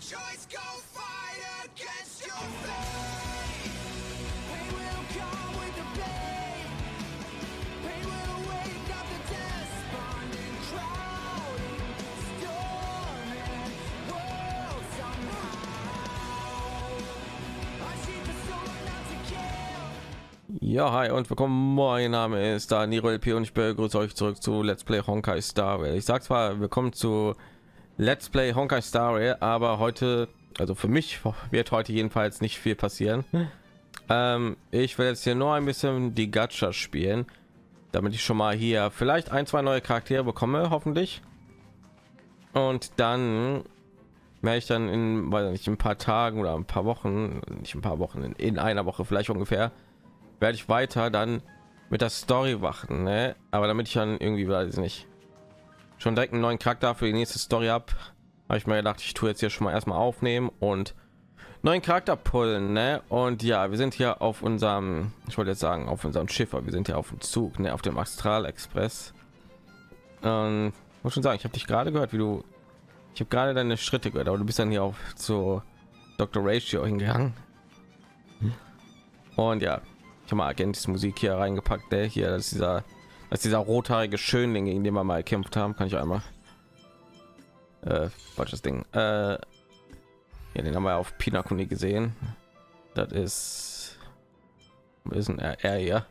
choice, go fight against your fate. Pain will come with the pain. Pain will wake up the despondent, crowding, storming world somehow. I see the soul not to kill. Ja, hi und willkommen. Mein Name ist Niro LP und ich begrüße euch zurück zu Let's Play Honkai Star Rail. Ich sag zwar, willkommen zu Let's Play Honkai Star Rail, aber heute, also für mich wird heute jedenfalls nicht viel passieren. Ich will jetzt hier nur ein bisschen die Gacha spielen, damit ich schon mal hier vielleicht ein, zwei neue Charaktere bekomme, hoffentlich. Und dann werde ich dann in, weiß nicht, ein paar Tagen oder ein paar Wochen, nicht ein paar Wochen, in einer Woche vielleicht ungefähr, werde ich weiter dann mit der Story wachen, ne? Aber damit ich dann irgendwie, weiß ich nicht, schon direkt einen neuen Charakter für die nächste Story ab, habe ich mir gedacht, ich tue jetzt hier schon mal erstmal aufnehmen und neuen Charakter pullen, ne? Und ja, wir sind hier auf unserem, ich wollte jetzt sagen, auf unserem Schiffer, wir sind ja auf dem Zug, ne? Auf dem Astral Express. Muss schon sagen, ich habe dich gerade gehört, wie du, ich habe gerade deine Schritte gehört, aber du bist dann hier auf zu Dr. Ratio hingegangen. Und ja, ich habe mal Agentis Musik hier reingepackt, der hier, das ist dieser rothaarige Schönling, gegen den wir mal gekämpft haben. Kann ich einmal falsches Ding, ja, den haben wir auf Pinakuni gesehen. Das ist er hier,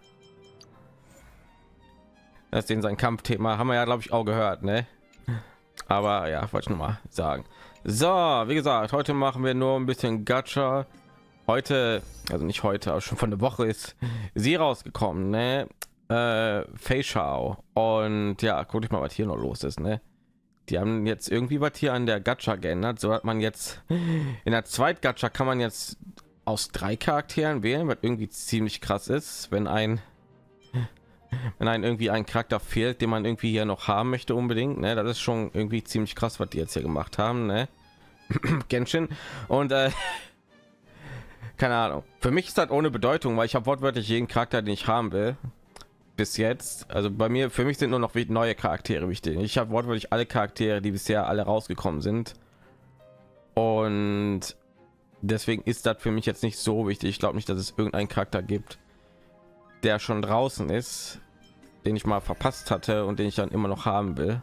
das ist den sein Kampfthema, haben wir ja, glaube ich, auch gehört, ne? Aber ja, wollte ich noch mal sagen. So, wie gesagt, heute machen wir nur ein bisschen Gacha. Heute, also nicht heute, aber schon von der Woche ist sie rausgekommen, ne? Fei Shao. Und ja, guck ich mal, was hier noch los ist, ne? Die haben jetzt irgendwie was hier an der Gacha geändert, so hat man jetzt in der Zweit Gacha kann man jetzt aus 3 Charakteren wählen, was irgendwie ziemlich krass ist, wenn ein irgendwie ein Charakter fehlt, den man irgendwie hier noch haben möchte unbedingt, ne? Das ist schon irgendwie ziemlich krass, was die jetzt hier gemacht haben, ne? Genshin. Und keine Ahnung, für mich ist das ohne Bedeutung, weil ich habe wortwörtlich jeden Charakter, den ich haben will bis jetzt. Also bei mir, für mich sind nur noch neue Charaktere wichtig. Ich habe wortwörtlich alle Charaktere, die bisher alle rausgekommen sind, und deswegen ist das für mich jetzt nicht so wichtig. Ich glaube nicht, dass es irgendeinen Charakter gibt, der schon draußen ist, den ich mal verpasst hatte und den ich dann immer noch haben will.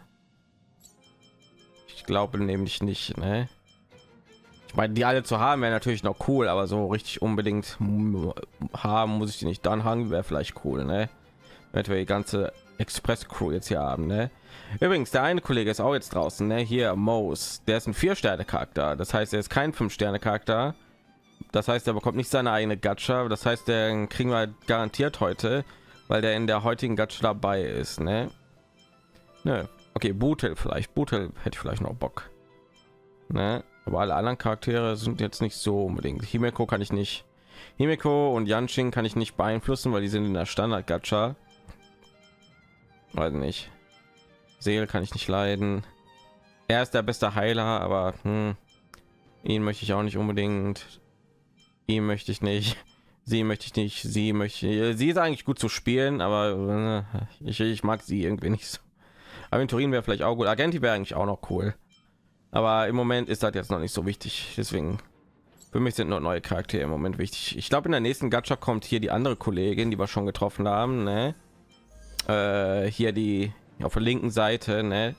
Ich glaube nämlich nicht, ne? Ich meine, die alle zu haben wäre natürlich noch cool, aber so richtig unbedingt haben muss ich die nicht. Dann haben wäre vielleicht cool, ne? Wenn wir die ganze Express Crew jetzt hier haben, ne? Übrigens, der eine Kollege ist auch jetzt draußen, ne? Hier Mose, der ist ein 4-Sterne Charakter. Das heißt, er ist kein 5-Sterne Charakter. Das heißt, er bekommt nicht seine eigene Gacha. Das heißt, der kriegen wir garantiert heute, weil der in der heutigen Gacha dabei ist, ne? Ne, okay, Butel vielleicht. Butel hätte ich vielleicht noch Bock, ne? Aber alle anderen Charaktere sind jetzt nicht so unbedingt. Himeko kann ich nicht. Himeko und Yanshin kann ich nicht beeinflussen, weil die sind in der Standard Gacha. Weiß nicht. Seel kann ich nicht leiden. Er ist der beste Heiler, aber ihn möchte ich auch nicht unbedingt. Ihn möchte ich nicht. Sie möchte ich nicht. Sie möchte. Sie ist eigentlich gut zu spielen, aber ich mag sie irgendwie nicht so. Aventurin wäre vielleicht auch gut. Agenti wäre eigentlich auch noch cool. Aber im Moment ist das jetzt noch nicht so wichtig. Deswegen für mich sind nur neue Charaktere im Moment wichtig. Ich glaube, in der nächsten Gacha kommt hier die andere Kollegin, die wir schon getroffen haben, ne? Hier die auf der linken Seite, ne?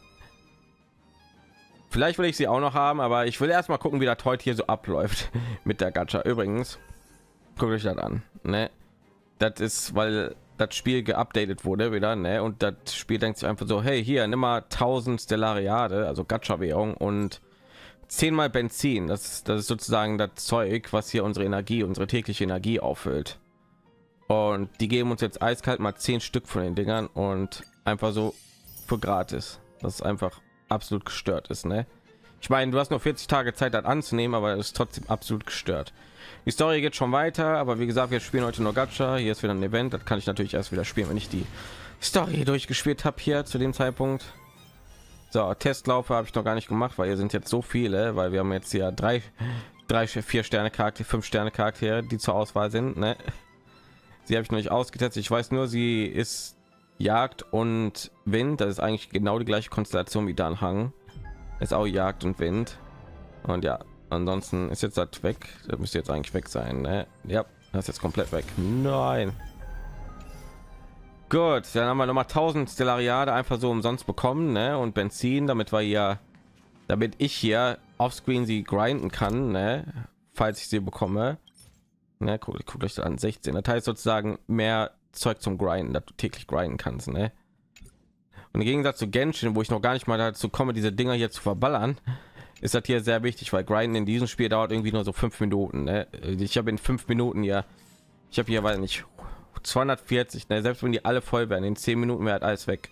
Vielleicht will ich sie auch noch haben, aber ich will erst mal gucken, wie das heute hier so abläuft mit der Gacha. Übrigens, guckt euch das an, ne? Das ist, weil das Spiel geupdatet wurde wieder, ne? Und das Spiel denkt sich einfach so, hey, hier nimm mal 1000 Stellariade, also Gacha Währung, und 10 mal Benzin. Das ist sozusagen das Zeug, was hier unsere Energie, unsere tägliche Energie auffüllt. Und die geben uns jetzt eiskalt mal 10 Stück von den Dingern und einfach so für gratis. Das ist einfach absolut gestört ist, ne? Ich meine, du hast nur 40 Tage Zeit, das anzunehmen, aber es ist trotzdem absolut gestört. Die Story geht schon weiter, aber wie gesagt, wir spielen heute nur Gacha. Hier ist wieder ein Event, das kann ich natürlich erst wieder spielen, wenn ich die Story durchgespielt habe hier zu dem Zeitpunkt. So, Testlaufe habe ich noch gar nicht gemacht, weil hier sind jetzt so viele, weil wir haben jetzt ja 4 Sterne Charaktere, 5 Sterne Charaktere, die zur Auswahl sind, ne? Sie habe ich noch nicht ausgetestet. Ich weiß nur, sie ist Jagd und Wind. Das ist eigentlich genau die gleiche Konstellation wie Dan Hang. Ist auch Jagd und Wind. Und ja, Ansonsten ist jetzt das weg. Das müsste jetzt eigentlich weg sein, ne? Ja, das ist jetzt komplett weg. Nein. Gut, dann haben wir noch mal 1000 Stellariade einfach so umsonst bekommen, ne? Und Benzin, damit ich hier offscreen sie grinden kann, ne? Falls ich sie bekomme. Ne, guck euch das an, 16. Das heißt sozusagen mehr Zeug zum Grinden, dass du täglich grinden kannst, ne? Und im Gegensatz zu Genshin, wo ich noch gar nicht mal dazu komme, diese Dinger hier zu verballern, ist das hier sehr wichtig, weil Grinden in diesem Spiel dauert irgendwie nur so 5 Minuten. Ne? Ich habe in 5 Minuten ja, ich habe hier, weiß nicht, 240. Ne? Selbst wenn die alle voll werden, in 10 Minuten wäre halt alles weg.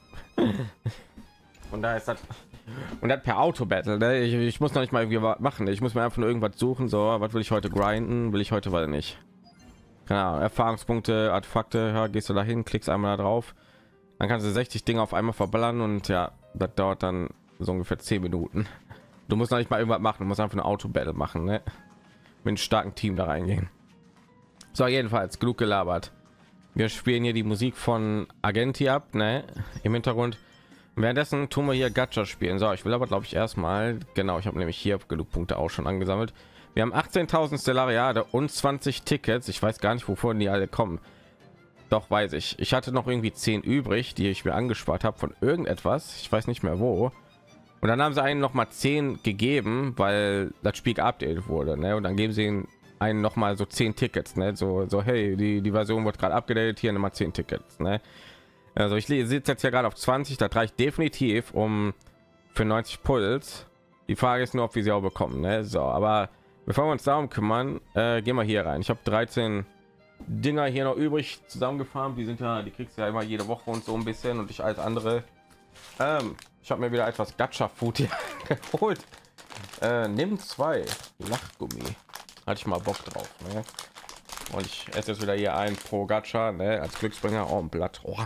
Und da ist das und das per Auto Battle. Ne? Ich muss noch nicht mal irgendwie was machen. Ich muss mir einfach nur irgendwas suchen. So, was will ich heute grinden? Will ich heute, weil nicht. Keine Ahnung, Erfahrungspunkte, Artefakte. Ja, gehst du dahin, klickst einmal da drauf, dann kannst du 60 Dinge auf einmal verballern und ja, das dauert dann so ungefähr 10 Minuten. Du musst noch nicht mal irgendwas machen, du musst einfach ein Auto-Battle machen, ne? Mit einem starken Team da reingehen. So, jedenfalls, genug gelabert. Wir spielen hier die Musik von Agenti ab, ne? Im Hintergrund. Währenddessen tun wir hier Gacha spielen. So, ich will aber, glaube ich, erstmal, genau, ich habe nämlich hier genug Punkte auch schon angesammelt. Wir haben 18.000 Stellariade und 20 Tickets. Ich weiß gar nicht, wovon die alle kommen. Doch, weiß ich. Ich hatte noch irgendwie 10 übrig, die ich mir angespart habe von irgendetwas. Ich weiß nicht mehr wo. Und dann haben sie einen noch mal 10 gegeben, weil das Spiel geupdatet wurde, ne? Und dann geben sie einen noch mal so 10 Tickets, ne? So hey, die Version wird gerade abgedatet, hier nochmal 10 Tickets, ne? Also ich sitze jetzt ja gerade auf 20, das reicht definitiv um für 90 Puls. Die Frage ist nur, ob wir sie auch bekommen, ne? So, aber bevor wir uns darum kümmern, gehen wir hier rein. Ich habe 13 Dinger hier noch übrig zusammengefahren. Die sind ja, die kriegst du ja immer jede Woche und so ein bisschen, und ich als andere. Ich habe mir wieder etwas Gacha Food hier geholt. Nimm 2 Lachgummi. Hatte ich mal Bock drauf, ne? Und ich esse jetzt wieder hier ein pro Gacha, ne? Als Glücksbringer. Oh, ein Blatt. Oh.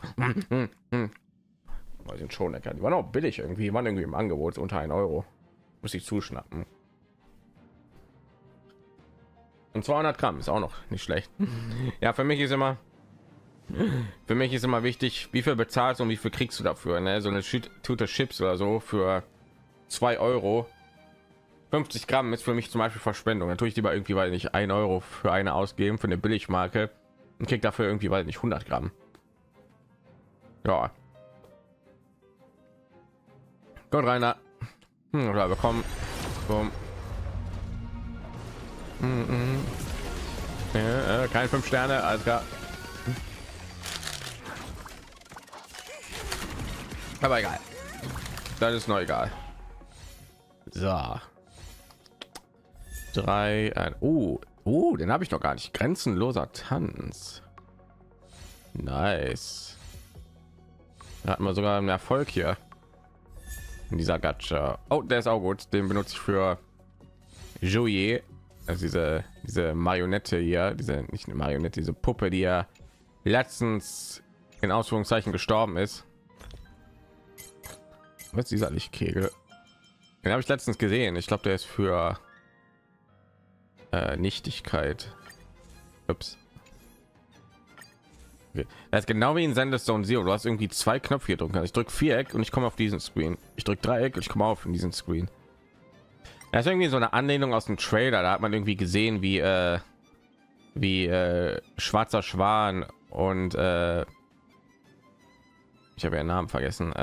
Die sind schon lecker. Die waren auch billig irgendwie. Die waren irgendwie im Angebot unter 1 Euro. Muss ich zuschnappen. Und 200 Gramm ist auch noch nicht schlecht. Ja, für mich ist immer wichtig, wie viel bezahlst und wie viel kriegst du dafür, ne? So eine Tüte Chips oder so für 2 Euro. 50 Gramm ist für mich zum Beispiel Verschwendung. Natürlich lieber irgendwie, weil nicht 1 Euro für eine ausgeben für eine Billigmarke und krieg dafür irgendwie, weil nicht 100 Gramm. Ja. Gut, Rainer. Oder bekommen. Boom. Kein 5 Sterne, alles klar. Aber egal. Das ist noch egal. So. 3, den habe ich noch gar nicht. Grenzenloser Tanz. Nice. Da hatten wir sogar einen Erfolg hier. In dieser Gacha. Oh, der ist auch gut. Den benutze ich für Jouer. Also diese Marionette hier, nicht eine Marionette, diese Puppe, die ja letztens in Ausführungszeichen gestorben ist. Was ist dieser Lichtkegel? Den habe ich letztens gesehen. Ich glaube, der ist für Nichtigkeit. Ups. Okay. Das ist genau wie in Sandstone Zero. Du hast irgendwie 2 Knöpfe hier drücken. Ich drücke Viereck und ich komme auf diesen Screen. Ich drücke Dreieck und ich komme auf in diesen Screen. Das ist irgendwie so eine Anlehnung aus dem Trailer. Da hat man irgendwie gesehen, wie Schwarzer Schwan und ich habe ja den Namen vergessen.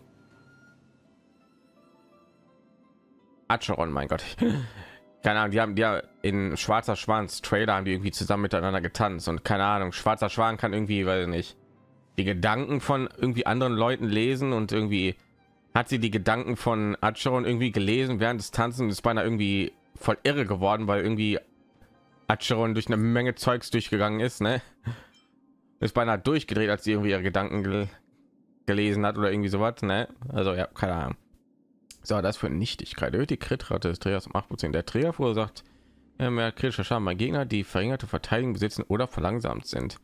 Acheron, mein Gott. Keine Ahnung, die haben ja in Schwarzer Schwans Trailer haben die irgendwie zusammen miteinander getanzt und keine Ahnung, Schwarzer Schwan kann irgendwie, weiß nicht, die Gedanken von irgendwie anderen Leuten lesen und irgendwie hat sie die Gedanken von Acheron irgendwie gelesen während des Tanzen, ist beinahe irgendwie voll irre geworden, weil irgendwie Acheron durch eine Menge Zeugs durchgegangen ist, ne? Ist beinahe durchgedreht, als sie irgendwie ihre Gedanken gelesen hat oder irgendwie sowas, ne? Also ja, keine Ahnung. So, das für Nichtigkeit erhöht die Kritrate des Trägers um 8%. Der Träger verursacht mehr kritischer Schaden bei Gegner, die verringerte Verteidigung besitzen oder verlangsamt sind.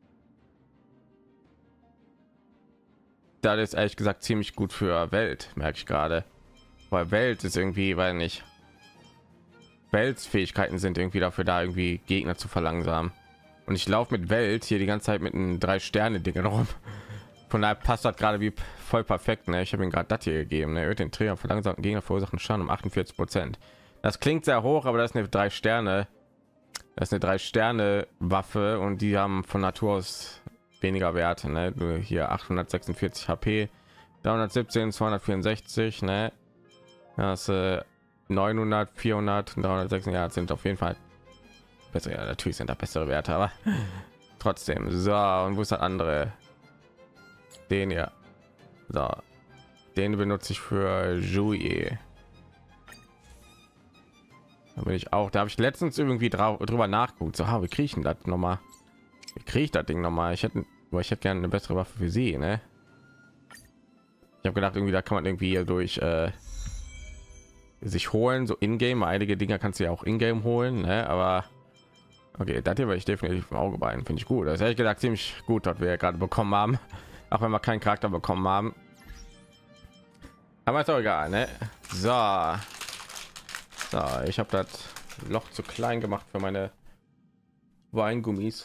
Das ist ehrlich gesagt ziemlich gut für Welt, merke ich gerade, weil Welt ist irgendwie, weil nicht Welts Fähigkeiten sind irgendwie dafür da, irgendwie Gegner zu verlangsamen. Und ich laufe mit Welt hier die ganze Zeit mit einem 3-Sterne-Ding rum. Von daher passt das gerade wie voll perfekt, ne? Ich habe ihm gerade das hier gegeben, ne? Den Träger verlangsamten Gegner verursachen Schaden um 48%. Das klingt sehr hoch, aber das ist eine 3 Sterne. Das ist eine 3 Sterne Waffe und die haben von Natur aus weniger Werte. Ne? Hier 846 HP, 317, 264. Ne? Das 900, 400, 306. Ja, sind auf jeden Fall bessere. Ja, natürlich sind da bessere Werte, aber trotzdem. So, und wo ist der andere? Den hier. So, den benutze ich für Jouer. Da bin ich auch. Da habe ich letztens irgendwie drüber nachgeguckt. So, wie kriege ich denn das nochmal? Wie kriege ich das Ding nochmal? Ich hätte gerne eine bessere Waffe für sie, ne? Ich habe gedacht, irgendwie da kann man irgendwie durch sich holen, so in-game. Einige Dinger kannst du ja auch in-game holen, ne? Aber okay, das hier werde ich definitiv im Auge behalten. Finde ich gut. Das ist ehrlich gesagt ziemlich gut, was wir ja gerade bekommen haben, auch wenn wir keinen Charakter bekommen haben. Aber ist doch egal, ne? So, ich habe das Loch zu klein gemacht für meine Weingummis.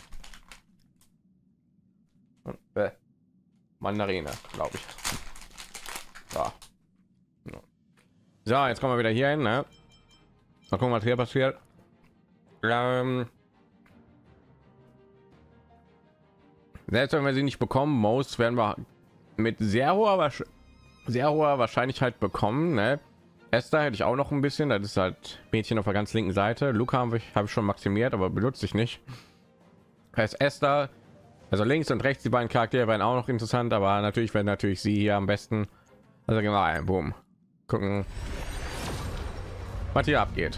Mandarine, glaube ich. So, jetzt kommen wir wieder hier hin, ne? Mal gucken, was hier passiert. Selbst wenn wir sie nicht bekommen, Most werden wir mit sehr hoher Wahrscheinlichkeit bekommen, ne? Esther hätte ich auch noch ein bisschen, das ist halt Mädchen auf der ganz linken Seite. Luca habe ich schon maximiert, aber benutze ich nicht. Heißt Esther, also links und rechts, die beiden Charaktere werden auch noch interessant, aber natürlich werden sie hier am besten. Also gehen wir ein, boom, gucken, was hier abgeht.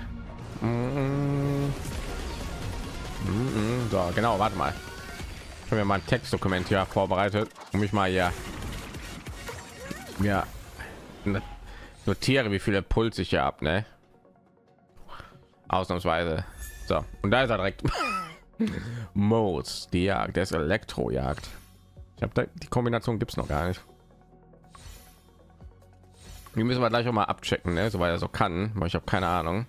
So, genau, warte mal. Ich habe mir mal ein Textdokument hier vorbereitet, um mich mal hier notiere, wie viele Puls ich hier ab, ne? Ausnahmsweise. So, und da ist er direkt. Modes, die Jagd, der ist Elektrojagd. Ich habe die Kombination gibt es noch gar nicht. Die müssen wir gleich auch mal abchecken, ne? Soweit er so kann, weil ich habe keine Ahnung.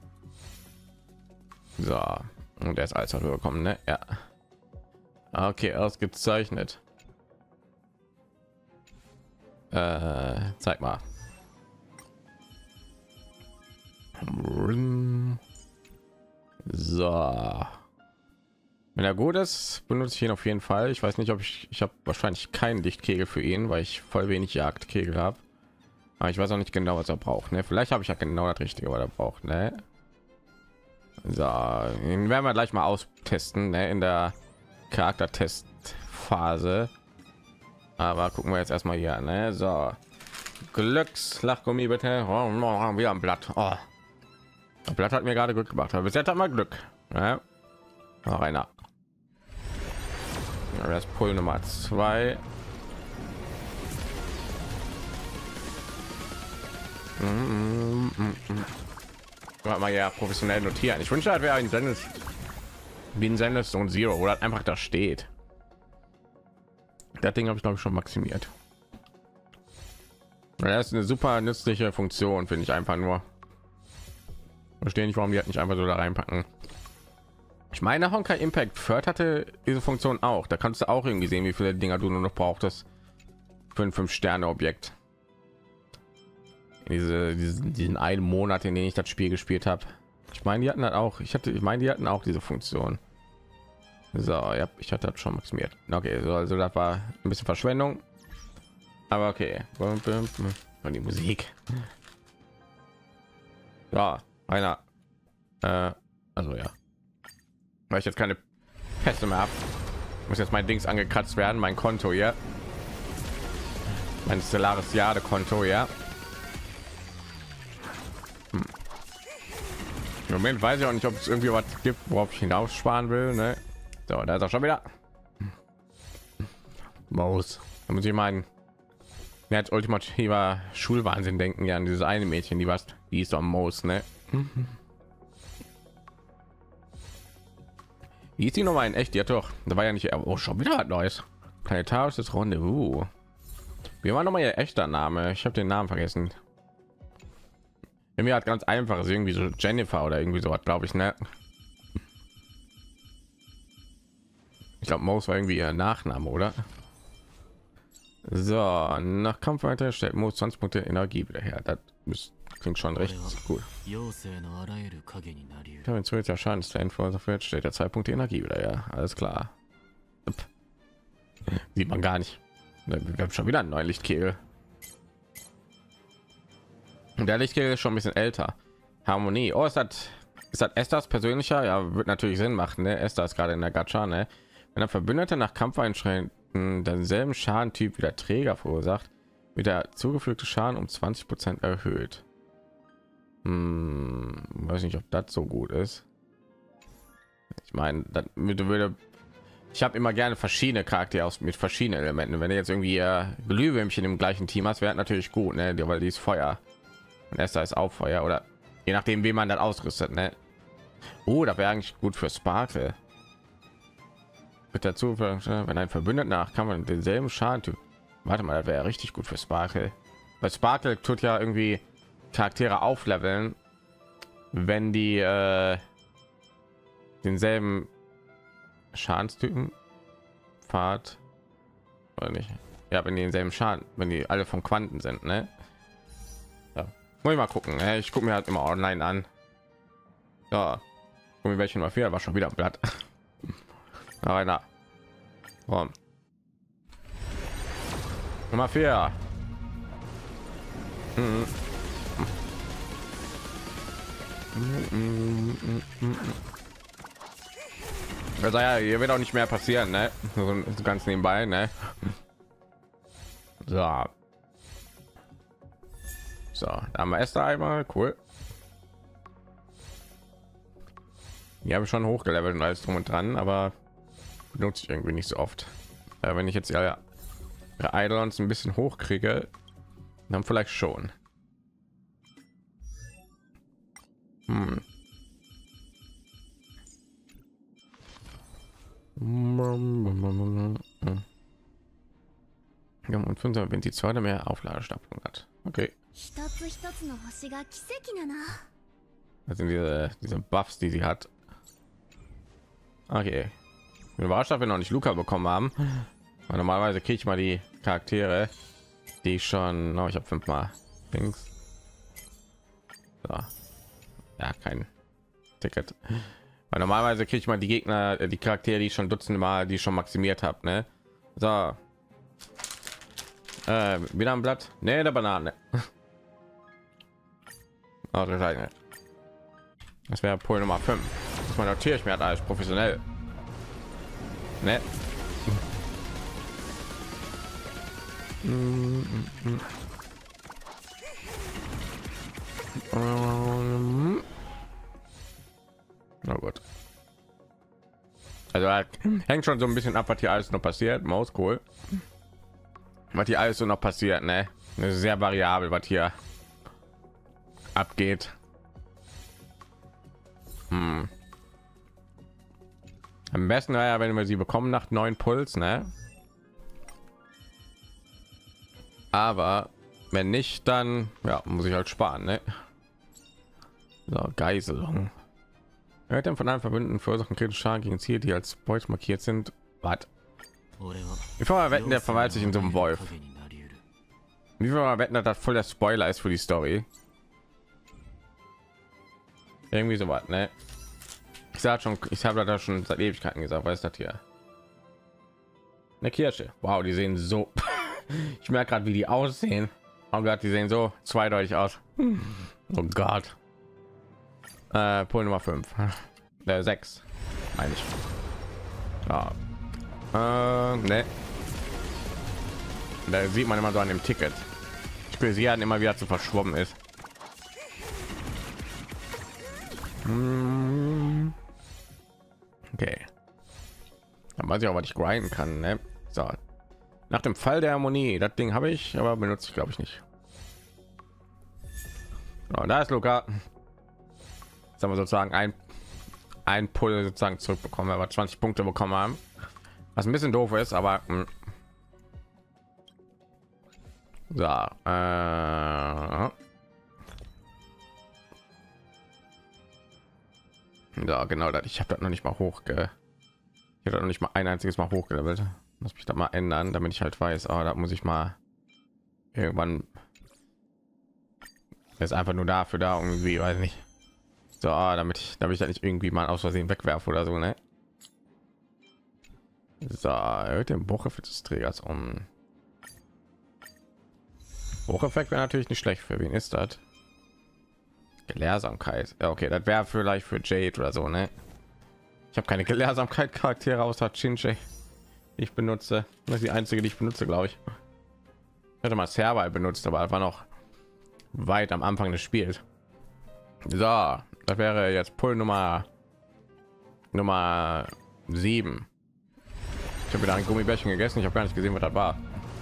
So, und der ist alles rübergekommen, ne? Ja. Okay, ausgezeichnet. Zeig mal. So, wenn er gut ist, benutze ich ihn auf jeden Fall. Ich weiß nicht, ob ich habe wahrscheinlich keinen Lichtkegel für ihn, weil ich voll wenig Jagdkegel habe. Aber ich weiß auch nicht genau, was er braucht, ne? Vielleicht habe ich ja genau das Richtige, was er braucht, ne? So, den werden wir gleich mal austesten, ne? In der Charaktertestphase. Aber gucken wir jetzt erstmal hier, ne? So, Glückslachgummi bitte. Oh, wieder ein Blatt. Oh. Das Blatt hat mir gerade Glück gemacht, aber bis jetzt hat man Glück. Ja. Noch einer. Das Pull Nummer 2. Mal ja professionell notieren. Ich wünsche, wäre ein Sendes wie ein Sendestone Zero oder einfach da steht. Das Ding habe ich glaube ich schon maximiert. Das ist eine super nützliche Funktion, finde ich einfach nur. Verstehe nicht, warum die halt nicht einfach so da reinpacken. Ich meine, Honkai Impact Third hatte diese Funktion auch. Da kannst du auch irgendwie sehen, wie viele Dinger du nur noch brauchtest für ein 5-Sterne-Objekt. Diesen einen Monat, in dem ich das Spiel gespielt habe. Ich meine, die hatten halt auch. Ich meine, die hatten auch diese Funktion. So, ja, ich hatte das schon maximiert. Okay, so, also das war ein bisschen Verschwendung. Aber okay. Und die Musik. Ja, einer. Also ja. Weil ich jetzt keine Pässe mehr habe, muss jetzt mein Dings angekratzt werden, mein Konto hier. Mein Stellaris Jade Konto, ja. Im Moment weiß ich auch nicht, ob es irgendwie was gibt, worauf ich hinaus sparen will, ne? So, da ist auch schon wieder Maus. Da muss ich meinen, ja, als ultimativer Schulwahnsinn denken, ja, an dieses eine Mädchen, die ist am Maus, ne? Wie ist die noch mal in echt? Die hat doch, da war ja nicht, oh, schon wieder was Neues. Planetarisches Rendezvous. Wie war noch mal ihr echter Name? Ich habe den Namen vergessen. Mir hat ganz einfach, ist irgendwie so Jennifer oder irgendwie so was, glaube ich, ne? Ich glaube, Maus war irgendwie ihr Nachname, oder? So, nach Kampf weiter stellt Maus 20 Punkte Energie wieder her. Das klingt schon recht gut. 妖精のあらゆる影になりうる。 Ja, wenn zusätzlicher Schadenstein verursacht, steht der Zeitpunkt die Energie wieder. Ja, alles klar. Sieht man gar nicht. Wir haben schon wieder einen neuen Lichtkegel. Und der Lichtkegel ist schon ein bisschen älter. Harmonie. Oh, ist das Estas persönlicher? Ja, wird natürlich Sinn machen. Ne? Esther ist gerade in der Gacha. Ne? Wenn der Verbündete nach Kampfeinschränkungen denselben Schadentyp wie der Träger verursacht, wird der zugefügte Schaden um 20% erhöht. Weiß nicht, ob das so gut ist. Ich meine, ich habe immer gerne verschiedene Charaktere mit verschiedenen Elementen. Wenn du jetzt irgendwie Glühwürmchen im gleichen Team hast, wäre natürlich gut, ne? Weil die ist Feuer und Esther ist auch Feuer, oder je nachdem, wie man das ausrüstet, ne? Da wäre eigentlich gut für Sparkle. Mit dazu, wenn ein Verbündeter nach kann man denselben Schaden. Warte mal, das wäre ja richtig gut für Sparkle. Weil Sparkle tut ja irgendwie Charaktere aufleveln, wenn die denselben Schadenstypen Pfad oder nicht. Ja, wenn die denselben Schaden, wenn die alle von Quanten sind, ne? Ja. Muss ich mal gucken. Ich gucke mir halt immer online an. Ja, guck mir welchen mal war schon wieder ein Blatt. Aber na. Komm. Nummer 4. Also ja, hier wird auch nicht mehr passieren, ne? So ganz nebenbei, ne? So, da haben wir Esther einmal, cool. Die habe ich schon hochgelevelt und alles drum und dran, aber benutze ich irgendwie nicht so oft. Wenn ich jetzt ja Eidolons ein bisschen hoch kriege, dann vielleicht schon. Ja, und 5, wenn die zweite mehr Aufladestapelung hat. Okay. 一つ一つの星が奇跡だな。 Das sind diese Buffs, die sie hat. Okay. Ich bin überrascht, dass wir noch nicht Luca bekommen haben. Weil normalerweise kriege ich mal die Charaktere, die ich schon. Oh, ich habe 5 Mal links. So. Ja, kein Ticket. Weil normalerweise kriege ich mal die Gegner, die Charaktere, die ich schon Dutzende Mal, die ich schon maximiert habe. Ne? So. Wieder ein Blatt. Nee, der Banane. Oh, das wäre Pol Nummer 5. Das man notiere ich mir halt alles professionell. Ne? Na gut. Also hängt schon so ein bisschen ab, was hier alles noch passiert. Maus cool. Was hier alles so noch passiert, ne? Das ist sehr variabel, was hier abgeht. Am besten wäre ja, wenn wir sie bekommen nach 9 Puls, ne? Aber wenn nicht, dann ja, muss ich halt sparen, ne? So, Geiselung. Er hat dann von einem Verbündeten verursachen kritischen Schaden gegen Ziele, die als Beute markiert sind. Was? Wie viel mal wetten, der verwandelt sich in so einem Wolf? Wie viel mal wetten, dass das voll der Spoiler ist für die Story? Irgendwie so was, ne? Ich sag schon, ich habe da schon seit Ewigkeiten gesagt, was ist das hier? Eine Kirsche. Wow, die sehen so. Ich merke gerade, wie die aussehen. Oh Gott, die sehen so zweideutig aus. Oh Gott. Pol Nummer 5. 6. Meine ich. Ja. Ne. Da sieht man immer so an dem Ticket. Ich will sie immer wieder zu verschwommen ist. Okay. Dann weiß ich auch, was ich grinden kann, ne? So. Nach dem Fall der Harmonie, das Ding habe ich, aber benutze ich glaube ich nicht. So, da ist Luca. Jetzt haben wir sozusagen ein Pull sozusagen zurückbekommen, aber 20 Punkte bekommen haben. Was ein bisschen doof ist, aber so, ja, genau das. Ich habe das noch nicht mal hoch. Ich habe noch nicht mal ein einziges Mal hochgelevelt. Muss mich da mal ändern, damit ich halt weiß, da muss ich mal irgendwann ist einfach nur dafür da irgendwie, weiß nicht. So, damit ich da nicht irgendwie mal aus Versehen wegwerfe oder so, ne? So, erhöht den Brucheffekt des Trägers um. Brucheffekt wäre natürlich nicht schlecht. Für wen ist das? Gelehrsamkeit. Ja, okay, das wäre vielleicht für Jade oder so, ne? Ich habe keine Gelehrsamkeit Charaktere außer Shinji, die ich benutze. Das ist die einzige, die ich benutze, glaube ich. Ich hatte mal Serval benutzt, aber einfach noch weit am Anfang des Spiels. So, das wäre jetzt Pull Nummer 7. Ich habe wieder ein Gummibärchen gegessen. Ich habe gar nicht gesehen, was das war.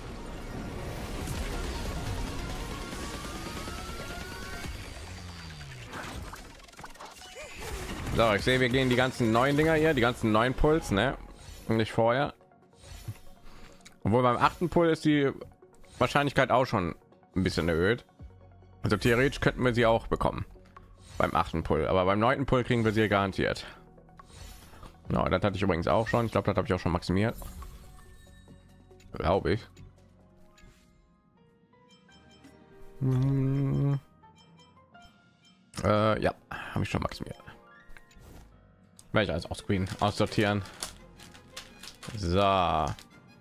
So, ich sehe, wir gehen die ganzen neuen Dinger hier, die ganzen neuen Puls, ne? Und nicht vorher. Obwohl beim 8. Pull ist die Wahrscheinlichkeit auch schon ein bisschen erhöht. Also theoretisch könnten wir sie auch bekommen beim 8. Pull, aber beim 9. Pull kriegen wir sie garantiert. No, das hatte ich übrigens auch schon. Ich glaube, das habe ich auch schon maximiert. Glaube ich. Ja, habe ich schon maximiert. Werde ich als auf Screen aussortieren. So. Soll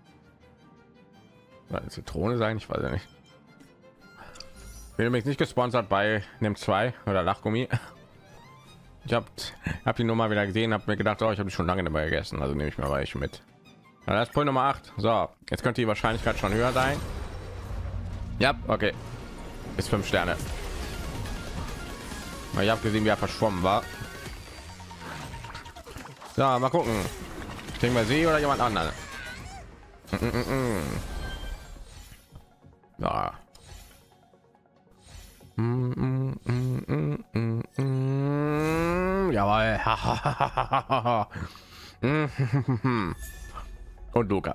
eine Zitrone sein? Ich weiß ja nicht. Bin übrigens nicht gesponsert bei Nimm 2 oder Lachgummi. Ich habe die Nummer wieder gesehen, habe mir gedacht, oh, ich habe die schon lange dabei gegessen, also nehme ich mal welche mit. Ja, das ist Punkt Nummer 8. So, jetzt könnte die Wahrscheinlichkeit schon höher sein. Ja, okay. Ist 5 Sterne. Ich habe gesehen, wie er verschwommen war. So, mal gucken. Kriegen wir sie oder jemand anderen? Ja. Jawohl. Und Luca.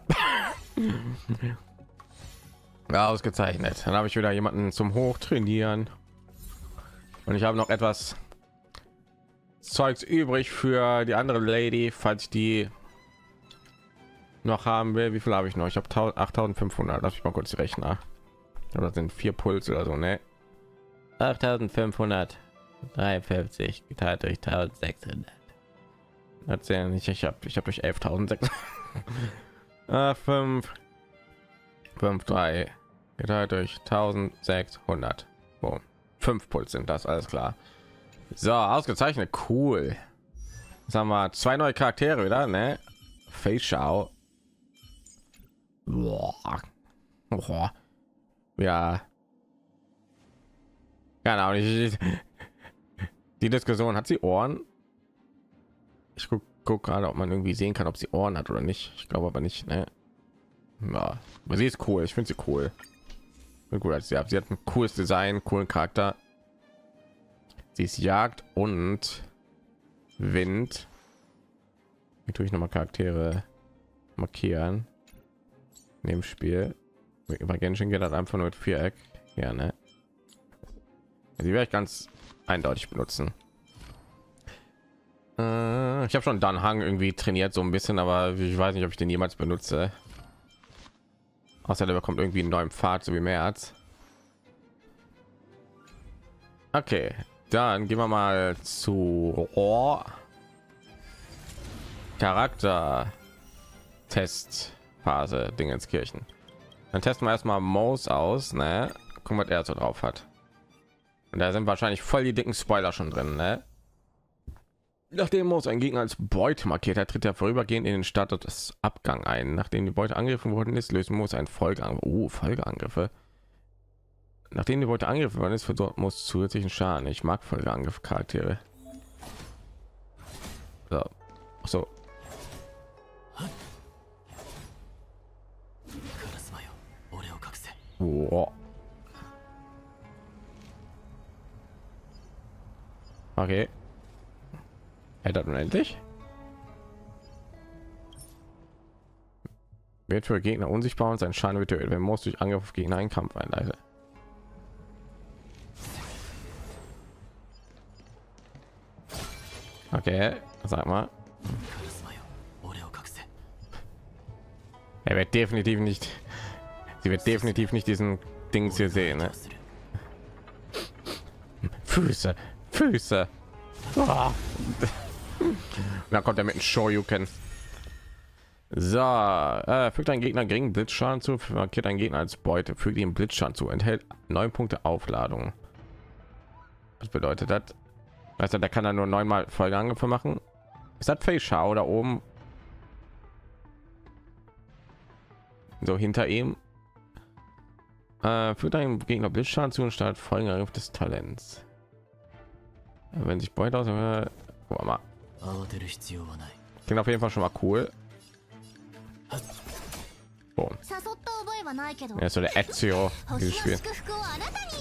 Ja, ausgezeichnet. Dann habe ich wieder jemanden zum Hochtrainieren. Und ich habe noch etwas Zeugs übrig für die andere Lady, falls ich die noch haben will. Wie viel habe ich noch? Ich habe 8500. Lass ich mal kurz rechnen. Das sind 4 Puls oder so, ne? 8553 geteilt durch 1600. Das ja nicht. Ich habe durch 11.600. 5 3 geteilt durch 1600. Oh, 5 Puls sind das, alles klar. So, ausgezeichnet, cool. Jetzt haben wir 2 neue Charaktere wieder, ne? Feischau. Boah. Ja. Keine Ahnung. Die Diskussion, hat sie Ohren? Ich guck gerade, ob man irgendwie sehen kann, ob sie Ohren hat oder nicht. Ich glaube aber nicht, ne? Ja, aber sie ist cool. Ich finde sie cool. Gut, als sie hat ein cooles Design, coolen Charakter. Sie ist Jagd und Wind. Wie tue ich noch mal Charaktere markieren? Neben Spiel. Bei Genshin geht das einfach nur mit Viereck. Ja, ne? Die werde ich ganz eindeutig benutzen. Ich habe schon Dan Hang irgendwie trainiert so ein bisschen, aber ich weiß nicht, ob ich den jemals benutze. Außer der bekommt irgendwie einen neuen Pfad, so wie März. Okay, dann gehen wir mal zu Charakter Testphase Dingenskirchen. Dann testen wir erstmal Moos aus, ne? Gucken, was er so drauf hat. Und da sind wahrscheinlich voll die dicken Spoiler schon drin, ne? Nachdem Moos ein Gegner als Beute markiert hat, tritt er vorübergehend in den Status Abgang ein. Nachdem die Beute angegriffen worden ist, löst Moos einen Folgeangriff. Folgeangriffe. Nachdem die Beute angegriffen worden ist, versorgt Moos zusätzlichen Schaden. Ich mag Folgeangriff Charaktere. So. Ach so. Wow. Okay. Hält das unendlich? Wird für Gegner unsichtbar und sein Schaden wird erhöht, wenn Moos durch Angriff auf Gegner einen Kampf einleitet. Okay, sag mal. Er wird definitiv nicht. Sie wird definitiv nicht diesen Dings hier sehen. Ne? Füße. Ah. Da kommt er mit dem Shoryuken. So, fügt einen Gegner geringen Blitzschaden zu, markiert einen Gegner als Beute, fügt ihm Blitzschaden zu, enthält 9 Punkte Aufladung. Was bedeutet das? Weißt du, der kann dann nur 9-mal Folgeangriffe machen. Ist das Fei-Shao da oben? So hinter ihm. Fügt einen Gegner Blitzschaden zu und startet Folgeangriff des Talents. Wenn sich Beute aus, guck mal. Klingt auf jeden Fall schon mal cool. Boom. 誘った覚えはないけど Ja, so der Ezio 星 dieses の Spiel. 祝福をあなたに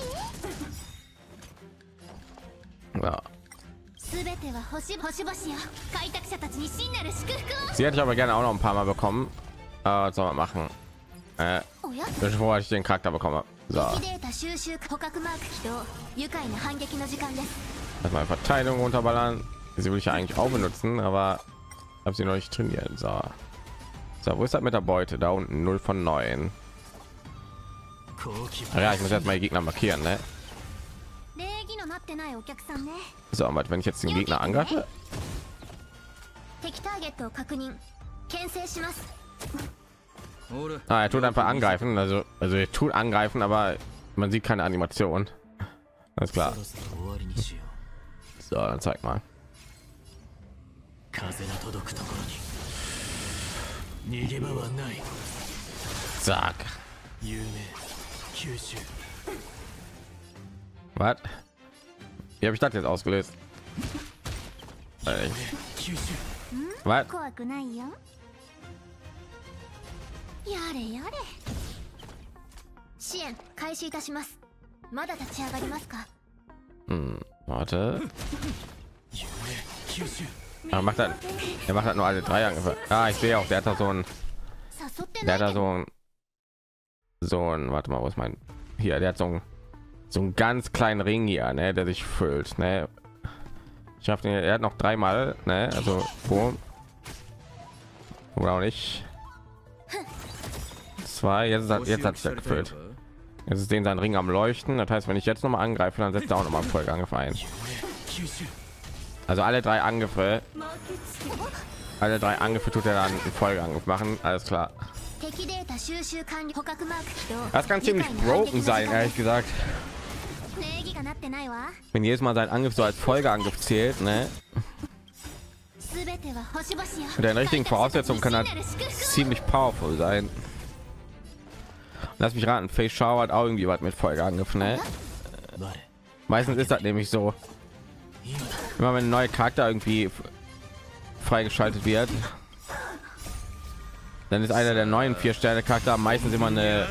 Ja. すべては星々よ開拓者たちに真なる祝福 Sie hätte ich aber gerne auch noch ein paar Mal bekommen. Was soll man machen? をおや Bevor ich den Charakter bekomme. So, 敵データ収集捕獲マーク起動愉快な反撃の時間です erstmal Verteidigung runterballern. Sie will ich ja eigentlich auch benutzen, aber habe sie noch nicht trainiert. So. So, wo ist das mit der Beute? Da unten 0 von 9. Ja, ich muss jetzt mal die Gegner markieren, ne? 礼儀のなってないお客さんね So, was, wenn ich jetzt den Gegner angreife? 敵ターゲットを確認牽制します Ah, er tut einfach angreifen, also er tut angreifen, aber man sieht keine Animation. Alles klar. So, dann zeig mal. Zack. Was? Wie habe ich das jetzt ausgelöst? Was? 怖くないよやれやれ支援開始いたしますまだ立ち上がりますか Hm, warte. Er macht das nur alle 3 Angriffe. Ah, ich sehe auch, der hat da so ein, 誘って der ない hat da so ein, warte mal, wo ist mein, hier, der hat so einen ganz kleinen Ring hier, ne, der sich füllt, ne. Ich habe den, er hat noch 3-mal, ne, also boom. Oder auch nicht. 2, jetzt hat sich der gefüllt. Jetzt ist den sein Ring am Leuchten. Das heißt, wenn ich jetzt noch mal angreife, dann setzt er auch noch mal einen Folgeangriff ein. Also alle 3 Angriffe, tut er dann einen Folgeangriff machen. Alles klar. 敵データ収集完了捕獲マーク起動 Das kann ziemlich broken sein, ehrlich gesagt. 礼儀がなってないわ Wenn jedes Mal sein Angriff so als Folgeangriff zählt, ne? すべては星々よ Mit den richtigen Voraussetzungen kann das ziemlich powerful sein. Lass mich raten, Fei-Shao hat auch irgendwie was mit Folgeangriff, ne? Meistens ist das nämlich so. Immer wenn ein neuer Charakter irgendwie freigeschaltet wird, dann ist einer der neuen 4-Sterne-Charakter meistens immer eine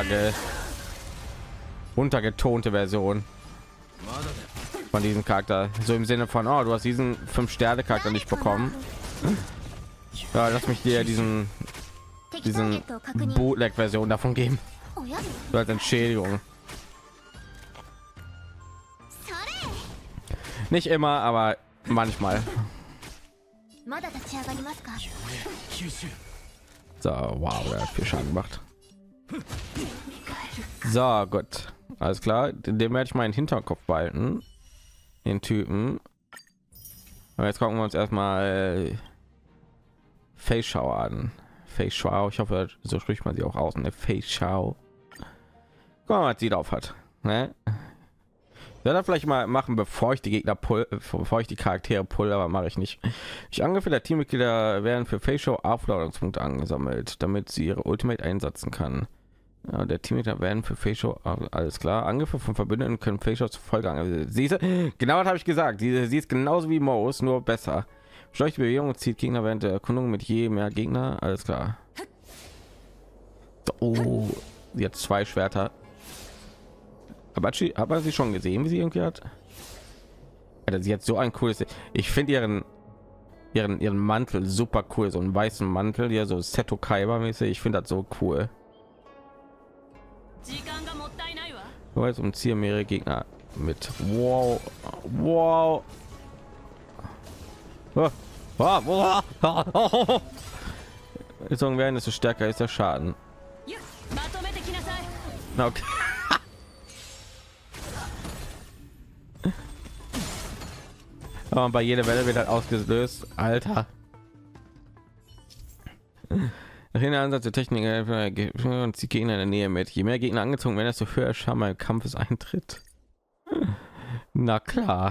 runtergetonte Version von diesem Charakter. So im Sinne von, oh, du hast diesen 5-Sterne-Charakter nicht bekommen. Ja, lass mich dir diesen 敵ターゲットを確認 Bootleg-Version davon geben. おや So als Entschädigung. それ Nicht immer, aber manchmal. まだ立ち上がりますか So, wow, der hat viel Schaden gemacht. So, gut. Alles klar. Dem werde ich meinen Hinterkopf behalten. Den Typen. Aber jetzt gucken wir uns erstmal Fei-Shao an. Fei-Shao. Ich hoffe, so spricht man sie auch aus. Ne? Fei-Shao. Guck mal, was sie drauf hat. Ne? Ich werde vielleicht mal machen, bevor ich die Gegner bevor ich die Charaktere pull, aber mache ich nicht. Ich Angriffe der Teammitglieder werden für Fei-Shao Aufladungspunkte angesammelt, damit sie ihre Ultimate einsetzen kann. Ja, der Teammitglieder werden für Fei-Shao, alles klar. Angriffe von Verbündeten können Fei-Shao zur Folge angreifen. Siehst du? Genau, das habe ich gesagt. Sie ist genauso wie Moos, nur besser. Schlechte Bewegung und zieht Gegner während der Erkundung mit je mehr Gegner. Alles klar. So, oh, sie hat 2 Schwerter. Aber sie schon gesehen, wie sie irgendwie hat? Alter, sie hat so ein cooles. Ich finde ihren Mantel super cool, so einen weißen Mantel, ja, so Seto Kaiba mäßig. Ich finde das so cool. 時間がもったいないわ So, jetzt umziehe mehrere Gegner mit. Wow, wow. Bezogen werden, desto stärker ist der Schaden. まとめてきなさい Na, okay. Aber bei jeder Welle wird halt ausgelöst. Alter. Nach dem Ansatz der Technik und die Gegner in der Nähe mit. Je mehr Gegner angezogen werden, desto höher Scham im Kampfes eintritt. Na klar.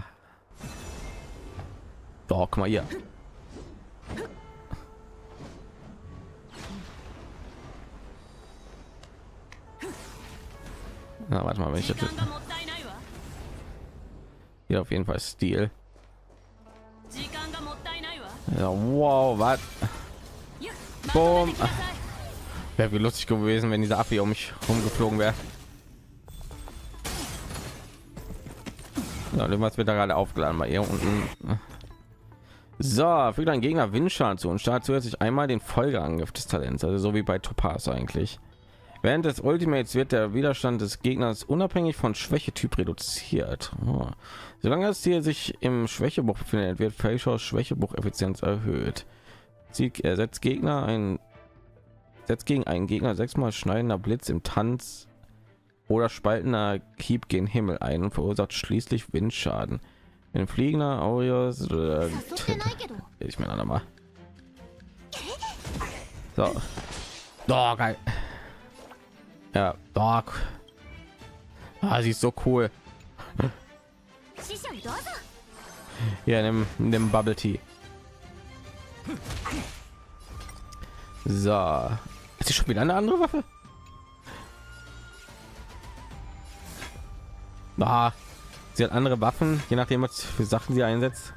Doch, guck mal hier. Na, warte mal, wenn ich das hier auf jeden Fall Stil. Ja, wow, was? Boom. Wäre wie lustig gewesen, wenn diese Affe um mich rumgeflogen wäre. Ja, irgendwas wird da gerade aufgeladen bei ihr unten. So, fügt ein Gegner Windschaden zu und startet zusätzlich einmal den Folgeangriff des Talents, also so wie bei Topaz eigentlich. Während des Ultimates wird der Widerstand des Gegners unabhängig von Schwächetyp reduziert. Oh. Solange das Ziel sich im Schwächebruch befindet, wird Facials Schwächebruch-Effizienz erhöht. Setzt gegen einen Gegner 6-mal schneidender Blitz im Tanz oder spaltender Hieb gen Himmel ein und verursacht schließlich Windschaden. Ein fliegender Aureus ich meine mal. So. Oh, geil. Ja, Doc. Ah, sie ist so cool. Ja, nimm Bubble Tea. So. Ist sie schon wieder eine andere Waffe? Ah, sie hat andere Waffen, je nachdem, was für Sachen sie einsetzt.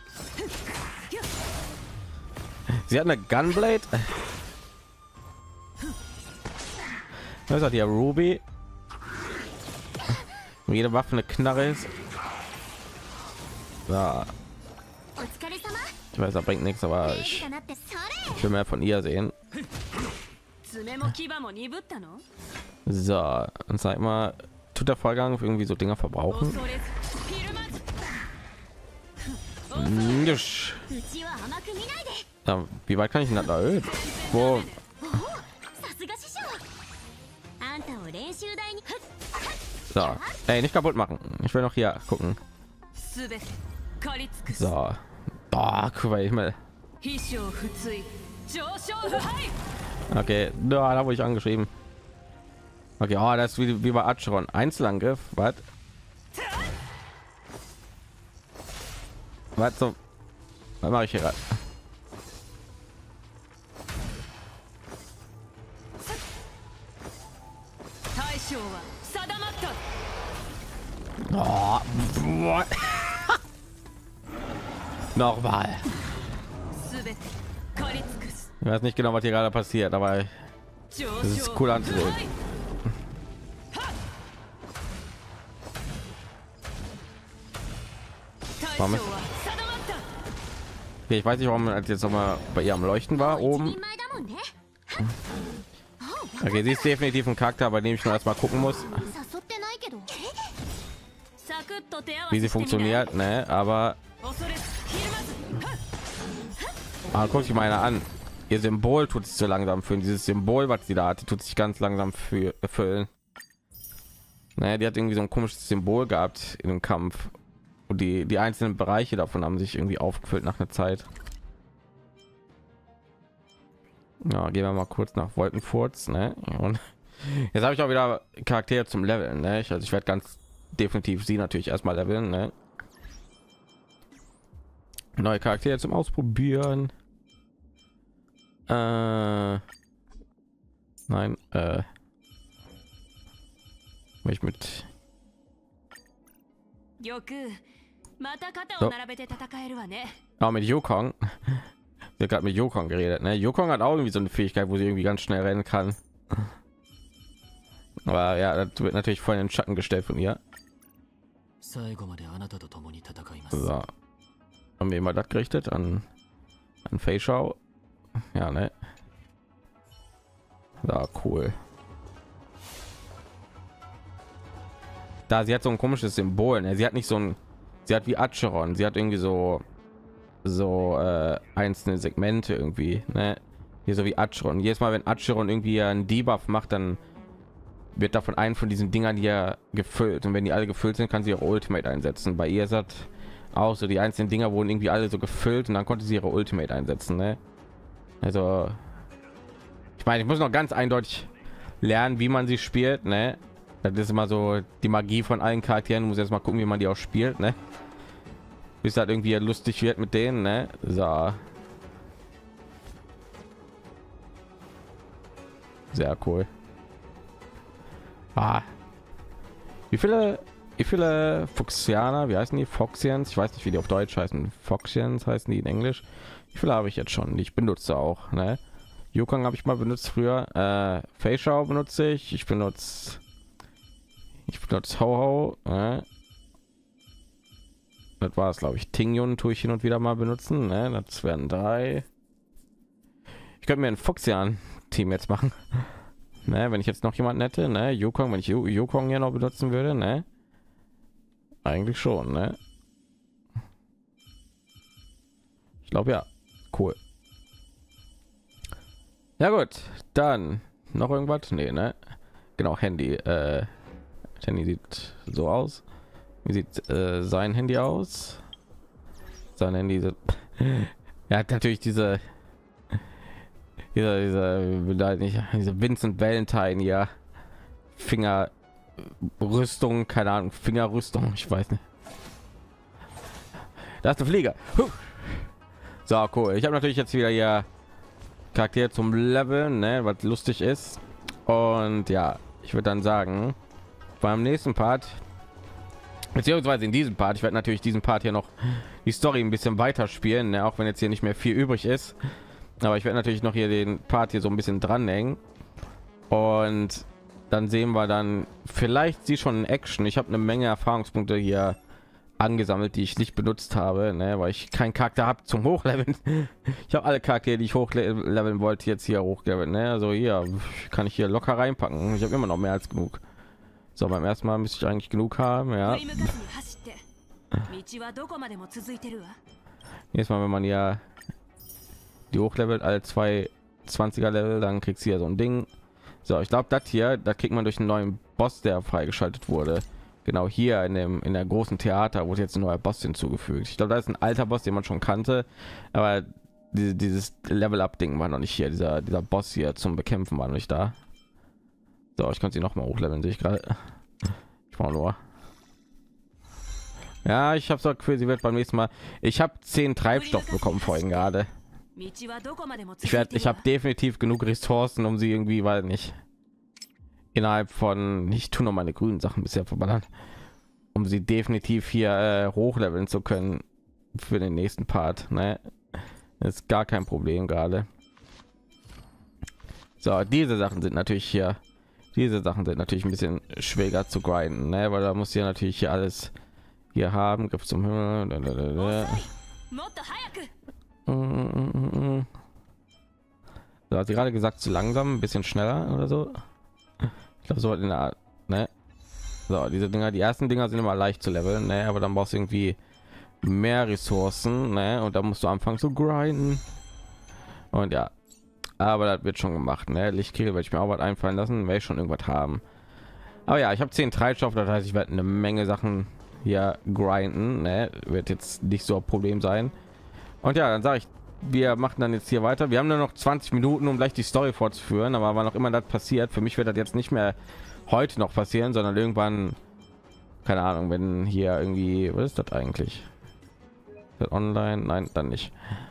Sie hat eine Gunblade. Das hat ja Ruby. Jede Waffe eine Knarre ist. Ja. Ich weiß, das bringt nichts, aber ich will mehr von ihr sehen. So, und sag mal, tut der Vorgang irgendwie so Dinger verbrauchen? Ja, wie weit kann ich denn das erhöhen? Wo? So, ey, nicht kaputt machen. Ich will noch hier gucken. So, guck mal, ich mal. Okay, da wurde ich angeschrieben. Okay, oh, das ist wie bei Acheron. Einzelangriff, was? Was so? Was mache ich hier gerade? Oh, nochmal. Ich weiß nicht genau, was hier gerade passiert, aber das ist cool anzusehen. Okay, ich weiß nicht, warum man jetzt noch mal bei ihr am Leuchten war oben. Okay, sie ist definitiv ein Charakter, bei dem ich nur erstmal gucken muss, wie sie funktioniert, ne? Aber guck dich mal einer an. Ihr Symbol tut sich so langsam füllen. Dieses Symbol, was sie da hatte, tut sich ganz langsam füllen. Naja, die hat irgendwie so ein komisches Symbol gehabt in dem Kampf. Und die einzelnen Bereiche davon haben sich irgendwie aufgefüllt nach einer Zeit. Ja, gehen wir mal kurz nach Wolkenfurz, ne? Und jetzt habe ich auch wieder Charaktere zum Leveln, ne? Also ich werde ganz definitiv sie natürlich erstmal leveln, ne? Neue Charaktere zum Ausprobieren. Nein, mich mit auch mit Yukong. Wir gerade mit Yukong geredet, ne? Yukong hat auch irgendwie so eine Fähigkeit, wo sie irgendwie ganz schnell rennen kann. Aber ja, das wird natürlich voll in den Schatten gestellt von ihr. So. Haben wir immer das gerichtet an Feischau. Ja, ne? Da cool. Da sie hat so ein komisches Symbol, ne? Sie hat nicht so ein, sie hat wie Acheron, sie hat irgendwie so einzelne Segmente irgendwie, ne? Hier so wie Acheron. Jedes Mal, wenn Acheron irgendwie einen Debuff macht, dann wird davon einen von diesen Dingern hier gefüllt, und wenn die alle gefüllt sind, kann sie auch Ultimate einsetzen. Bei ihr ist das Auch so die einzelnen Dinger wurden irgendwie alle so gefüllt und dann konnte sie ihre Ultimate einsetzen, ne? Also ich meine, ich muss noch ganz eindeutig lernen, wie man sie spielt, ne? Das ist immer so die Magie von allen Charakteren. Du musst jetzt mal gucken, wie man die auch spielt, ne? Bis halt irgendwie lustig wird mit denen, ne? So. Sehr cool. Ah. Wie viele Fuchsianer, wie heißen die? Foxians? Ich weiß nicht, wie die auf Deutsch heißen. Foxians heißen die in Englisch. Wie viele habe ich jetzt schon? Die ich benutze auch, ne? Yukong habe ich mal benutzt früher. Feischau benutze ich. Ich benutze Ho-Ho. Das war es, glaube ich. Tingyun tue ich hin und wieder mal benutzen. Ne? Das werden 3. Ich könnte mir ein Fuxian-Team jetzt machen. Ne? Wenn ich jetzt noch jemanden hätte, ne? Yukong, wenn ich Yukong hier noch benutzen würde, ne? Eigentlich schon, ne? Ich glaube ja. Cool. Ja gut, dann noch irgendwas? Nee, ne? Genau, Handy. Handy sieht so aus. Wie sieht sein Handy aus? Sein Handy sieht er hat natürlich diese Vincent Valentine hier Fingerrüstung, keine Ahnung, Fingerrüstung, ich weiß nicht. Da ist der Flieger. So cool. Ich habe natürlich jetzt wieder hier Charakter zum Level, ne, was lustig ist. Und ja, ich würde dann sagen, beim nächsten Part, beziehungsweise in diesem Part, ich werde natürlich diesen Part hier noch die Story ein bisschen weiter spielen, ne, auch wenn jetzt hier nicht mehr viel übrig ist. Aber ich werde natürlich noch hier den Part hier so ein bisschen dranhängen. Und dann sehen wir dann vielleicht sie schon in Action. Ich habe eine Menge Erfahrungspunkte hier angesammelt, die ich nicht benutzt habe, ne, weil ich keinen Charakter habe zum Hochleveln. Ich habe alle Charaktere, die ich hochleveln wollte, jetzt hier hochleveln, ne? Also hier kann ich hier locker reinpacken. Ich habe immer noch mehr als genug. So, beim ersten Mal müsste ich eigentlich genug haben, ja. Jetzt mal, wenn man ja die hochlevelt, alle 2 20er Level, dann kriegst du hier so ein Ding. So, ich glaube, das hier, da kriegt man durch einen neuen Boss, der freigeschaltet wurde. Genau hier in der großen Theater wurde jetzt ein neuer Boss hinzugefügt. Ich glaube, da ist ein alter Boss, den man schon kannte, aber dieses Level-Up-Ding war noch nicht hier. Dieser Boss hier zum Bekämpfen war noch nicht da. So, ich konnte sie noch mal hochleveln, sehe ich gerade. Ich war nur. Ja, ich habe so Gefühl, sie wird beim nächsten Mal. Ich habe 10 Treibstoff bekommen vorhin gerade. Ich habe definitiv genug Ressourcen, um sie irgendwie, weil nicht innerhalb von, ich tue noch meine grünen Sachen bisher verballern, um sie definitiv hier hochleveln zu können für den nächsten Part, ne? Das ist gar kein Problem gerade. So, diese Sachen sind natürlich hier, ein bisschen schwieriger zu grinden, ne? Weil da muss hier natürlich hier alles hier haben. Griff zum Himmel. So, hat sie gerade gesagt, zu langsam, ein bisschen schneller oder so. Ich glaube, so in der Art, ne? So, diese Dinger, die ersten Dinger sind immer leicht zu leveln, ne? Aber dann brauchst du irgendwie mehr Ressourcen, ne? Und da musst du anfangen zu grinden. Und ja, aber das wird schon gemacht, ne? Lichtkegel werde ich mir auch was einfallen lassen, werde ich schon irgendwas haben. Aber ja, ich habe 10 Treibstoff, das heißt, ich werde eine Menge Sachen hier grinden, ne? Wird jetzt nicht so ein Problem sein. Und ja, dann sage ich, wir machen dann jetzt hier weiter. Wir haben nur noch 20 Minuten, um gleich die Story fortzuführen, aber wann auch immer das passiert, für mich wird das jetzt nicht mehr heute noch passieren, sondern irgendwann, keine Ahnung, wenn hier irgendwie, was ist das eigentlich? Das online? Nein, dann nicht.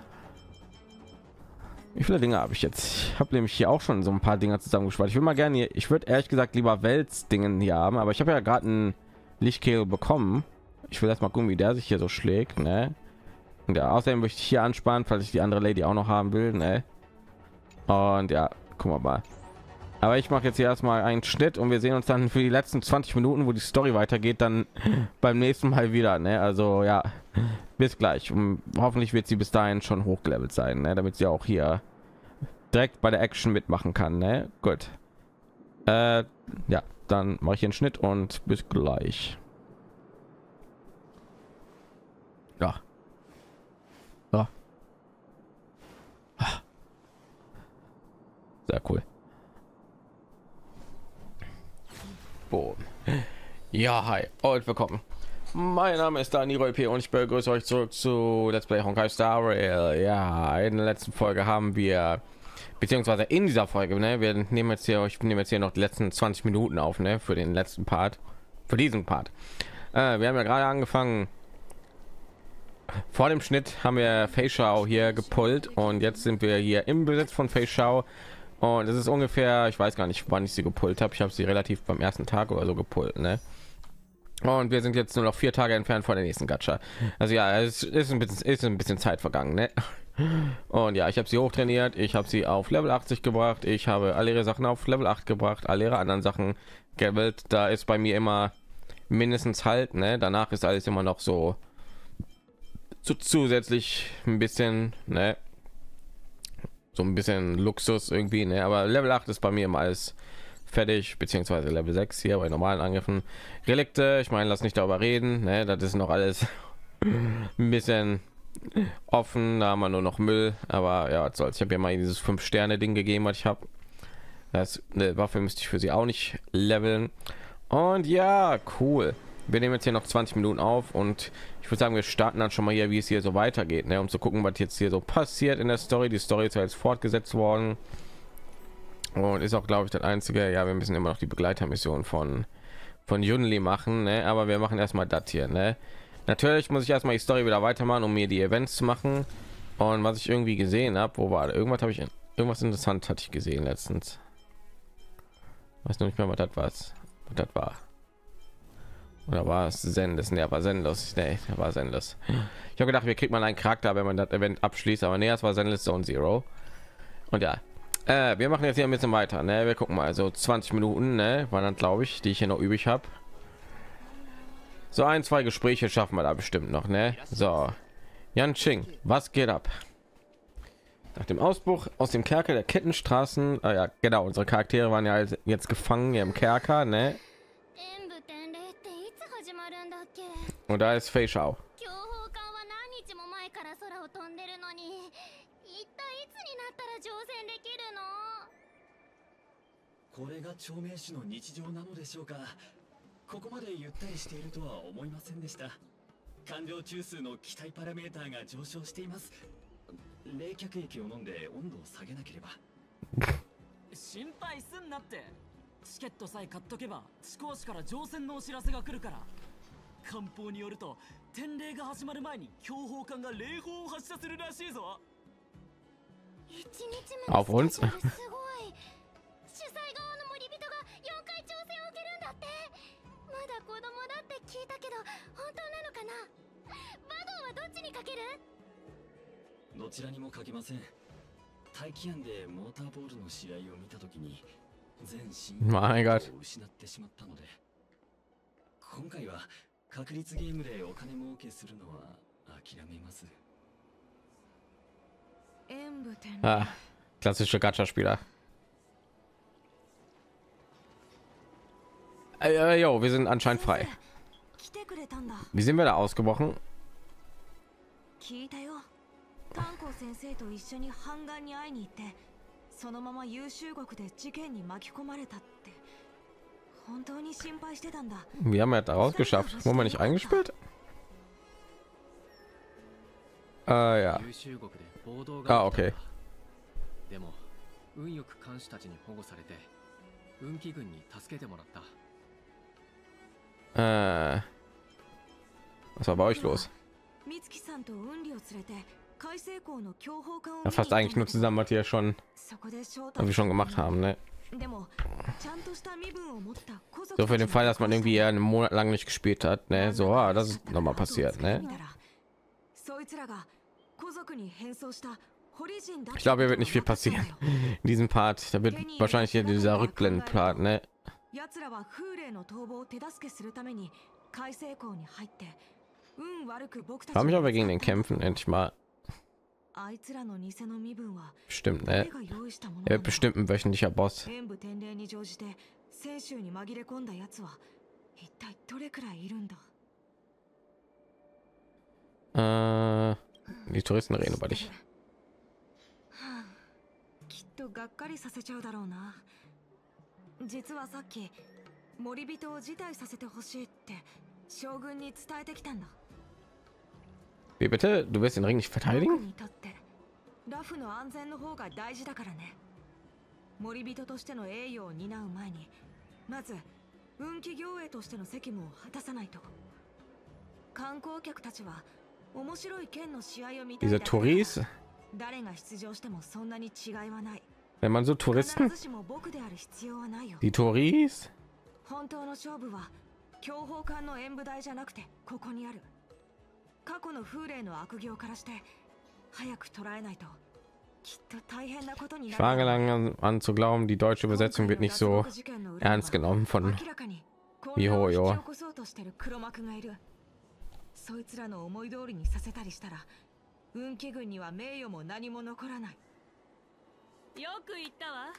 Wie viele Dinge habe ich jetzt? Ich habe nämlich hier auch schon so ein paar Dinge zusammengespart. Ich will mal gerne hier, ich würde ehrlich gesagt lieber Weltsdingen hier haben, aber ich habe ja gerade einen Lichtkegel bekommen. Ich will erst mal gucken, wie der sich hier so schlägt, ne? Und ja, außerdem möchte ich hier ansparen, falls ich die andere Lady auch noch haben will, ne? Und ja, gucken wir mal. Aber ich mache jetzt hier erstmal einen Schnitt und wir sehen uns dann für die letzten 20 Minuten, wo die Story weitergeht, dann beim nächsten Mal wieder, ne? Also ja, bis gleich. Und hoffentlich wird sie bis dahin schon hochgelevelt sein, ne? Damit sie auch hier direkt bei der Action mitmachen kann, ne? Gut. Ja, dann mache ich den Schnitt und bis gleich. Ja. Ja. Sehr cool. Boom. Ja, hi und willkommen. Mein Name ist Daniel P. und ich begrüße euch zurück zu Let's Play Honkai Star Rail. Ja, in der letzten Folge haben wir, beziehungsweise in dieser Folge, ne, ich nehme jetzt hier noch die letzten 20 Minuten auf, ne, für den letzten Part, für diesen Part. Wir haben ja gerade angefangen. Vor dem Schnitt haben wir Fei Shao hier gepullt und jetzt sind wir hier im Besitz von Fei Shao. Und es ist ungefähr, ich weiß gar nicht, wann ich sie gepullt habe. Ich habe sie relativ beim ersten Tag oder so gepullt, ne? Und wir sind jetzt nur noch 4 Tage entfernt von der nächsten Gacha. Also ja, es ist ein bisschen Zeit vergangen, ne? Und ja, ich habe sie hochtrainiert, ich habe sie auf Level 80 gebracht, ich habe alle ihre Sachen auf Level 8 gebracht, alle ihre anderen Sachen gelevelt. Da ist bei mir immer mindestens halt, ne? Danach ist alles immer noch so zusätzlich ein bisschen, ne? So ein bisschen Luxus irgendwie, ne? Aber Level 8 ist bei mir immer alles fertig, beziehungsweise Level 6 hier bei normalen Angriffen. Relikte, ich meine, lass nicht darüber reden, ne? Das ist noch alles ein bisschen offen, da haben wir nur noch Müll, aber ja, was soll's. Ich habe ja mal dieses 5-Sterne-Ding gegeben, was ich habe. Das eine Waffe müsste ich für sie auch nicht leveln. Und ja, cool. Wir nehmen jetzt hier noch 20 Minuten auf und ich würde sagen, wir starten dann schon mal hier, wie es hier so weitergeht, ne? Um zu gucken, was jetzt hier so passiert in der Story. Die Story ist ja jetzt fortgesetzt worden und ist auch, glaube ich, das einzige. Ja, wir müssen immer noch die Begleitermission von Yunli machen, ne? Aber wir machen erstmal das hier, ne? Natürlich muss ich erstmal die Story wieder weitermachen, um mir die Events zu machen. Und was ich irgendwie gesehen habe, wo war irgendwas, habe ich irgendwas interessant hatte ich gesehen letztens. Weiß noch nicht mehr, was das war. Oder war es Sendes? Ne, war Sendes. Ne, war Sendes. Ich habe gedacht, wir kriegt man einen Charakter, wenn man das Event abschließt, aber ne, es war Sendes Zone Zero. Und ja, wir machen jetzt hier ein bisschen weiter, ne? Wir gucken mal, also 20 Minuten, ne, waren dann, glaube ich, die ich hier noch übrig habe. So 1, 2 Gespräche schaffen wir da bestimmt noch, ne? So, Yan Qing, was geht ab? Nach dem Ausbruch aus dem Kerker der Kettenstraßen, ja, genau, unsere Charaktere waren ja jetzt gefangen hier im Kerker, ne? 演武典礼っていつ始まるんだっけ。 Und da ist Fei Shao. 強砲艦は何日も前から空を飛んでるのに、一体いつになったら乗船できるの。 これが長命種の日常なのでしょうか。ここまでゆったりしているとは思いませんでした。完了中枢の気体パラメーターが上昇しています。冷却液を飲んで温度を下げなければ。 心配すんなって。チケットさえ買っとけば地高市から乗船のお知らせが来るから。艦砲によると典礼が始まる前に強砲艦が礼砲を発射するらしいぞ。 一日目の Auf uns. スケジュールすごい。主催側の森人が4回挑戦を受けるんだって。まだ子供だって聞いたけど本当なのかな。バドはどっちにかける？ どちらにもかけません。大気案でモーターボールの試合を見たときに全身を失ってしまったので、今回は確率ゲームでお金儲けするのは諦めます。 Ah, klassische Gacha-Spieler. Jo, wir sind anscheinend frei. Wie sind wir da ausgebrochen? 聞いたよ。炭鉱先生と一緒に半岸に会いに行って、そのまま優秀国で事件に巻き込まれたって。本当に心配してたんだ。 Wir haben ja da rausgeschafft. Wurden wir nicht eingesperrt? Ja. Ah, okay. でも運よく監視たちに保護されて運気軍に助けてもらった。 Was war bei euch los? 美月さんと運理を連れて海星港の強砲艦を Ja, fast eigentlich nur zusammen, was wir schon gemacht haben, ne? So für den Fall, dass man irgendwie einen Monat lang nicht gespielt hat, ne? So, das ist noch mal passiert, ne? Ich glaube, hier wird nicht viel passieren in diesem Part. Da wird wahrscheinlich hier dieser Rückblendenpart, ne? Haben mich aber gegen den kämpfen, endlich mal. Stimmt, ne? Er wird bestimmt ein wöchentlicher Boss. Die Touristen reden über dich. きっとがっかりさせちゃうだろうな。実はさっき森人を辞退させてほしいって将軍に伝えてきたんだ。 Wie bitte? Du wirst den Ring nicht 僕 verteidigen? にとってラフの安全の方が大事だからね。森人としての栄誉を担う前にまず運気行営としての責務を果たさないと。観光客たちは面白い剣の試合を見たい Diese だけだから Touris, 誰が出場してもそんなに違いはない。 wenn man so 必 Touristen, ずしも僕である必要はないよ。 die Touris, 本当の勝負は強砲艦の演武台じゃなくてここにある。過去の風霊の悪行からして早く捉えないときっと大変なことに ich なる。 fange an zu glauben, die deutsche Übersetzung wird nicht so ernst genommen von 明らかに Mihoyo. 引き起こそうとしてる黒幕がいる。そいつらの思い通りにさせたりしたら運気軍には名誉も何も残らない。 よく言ったわ。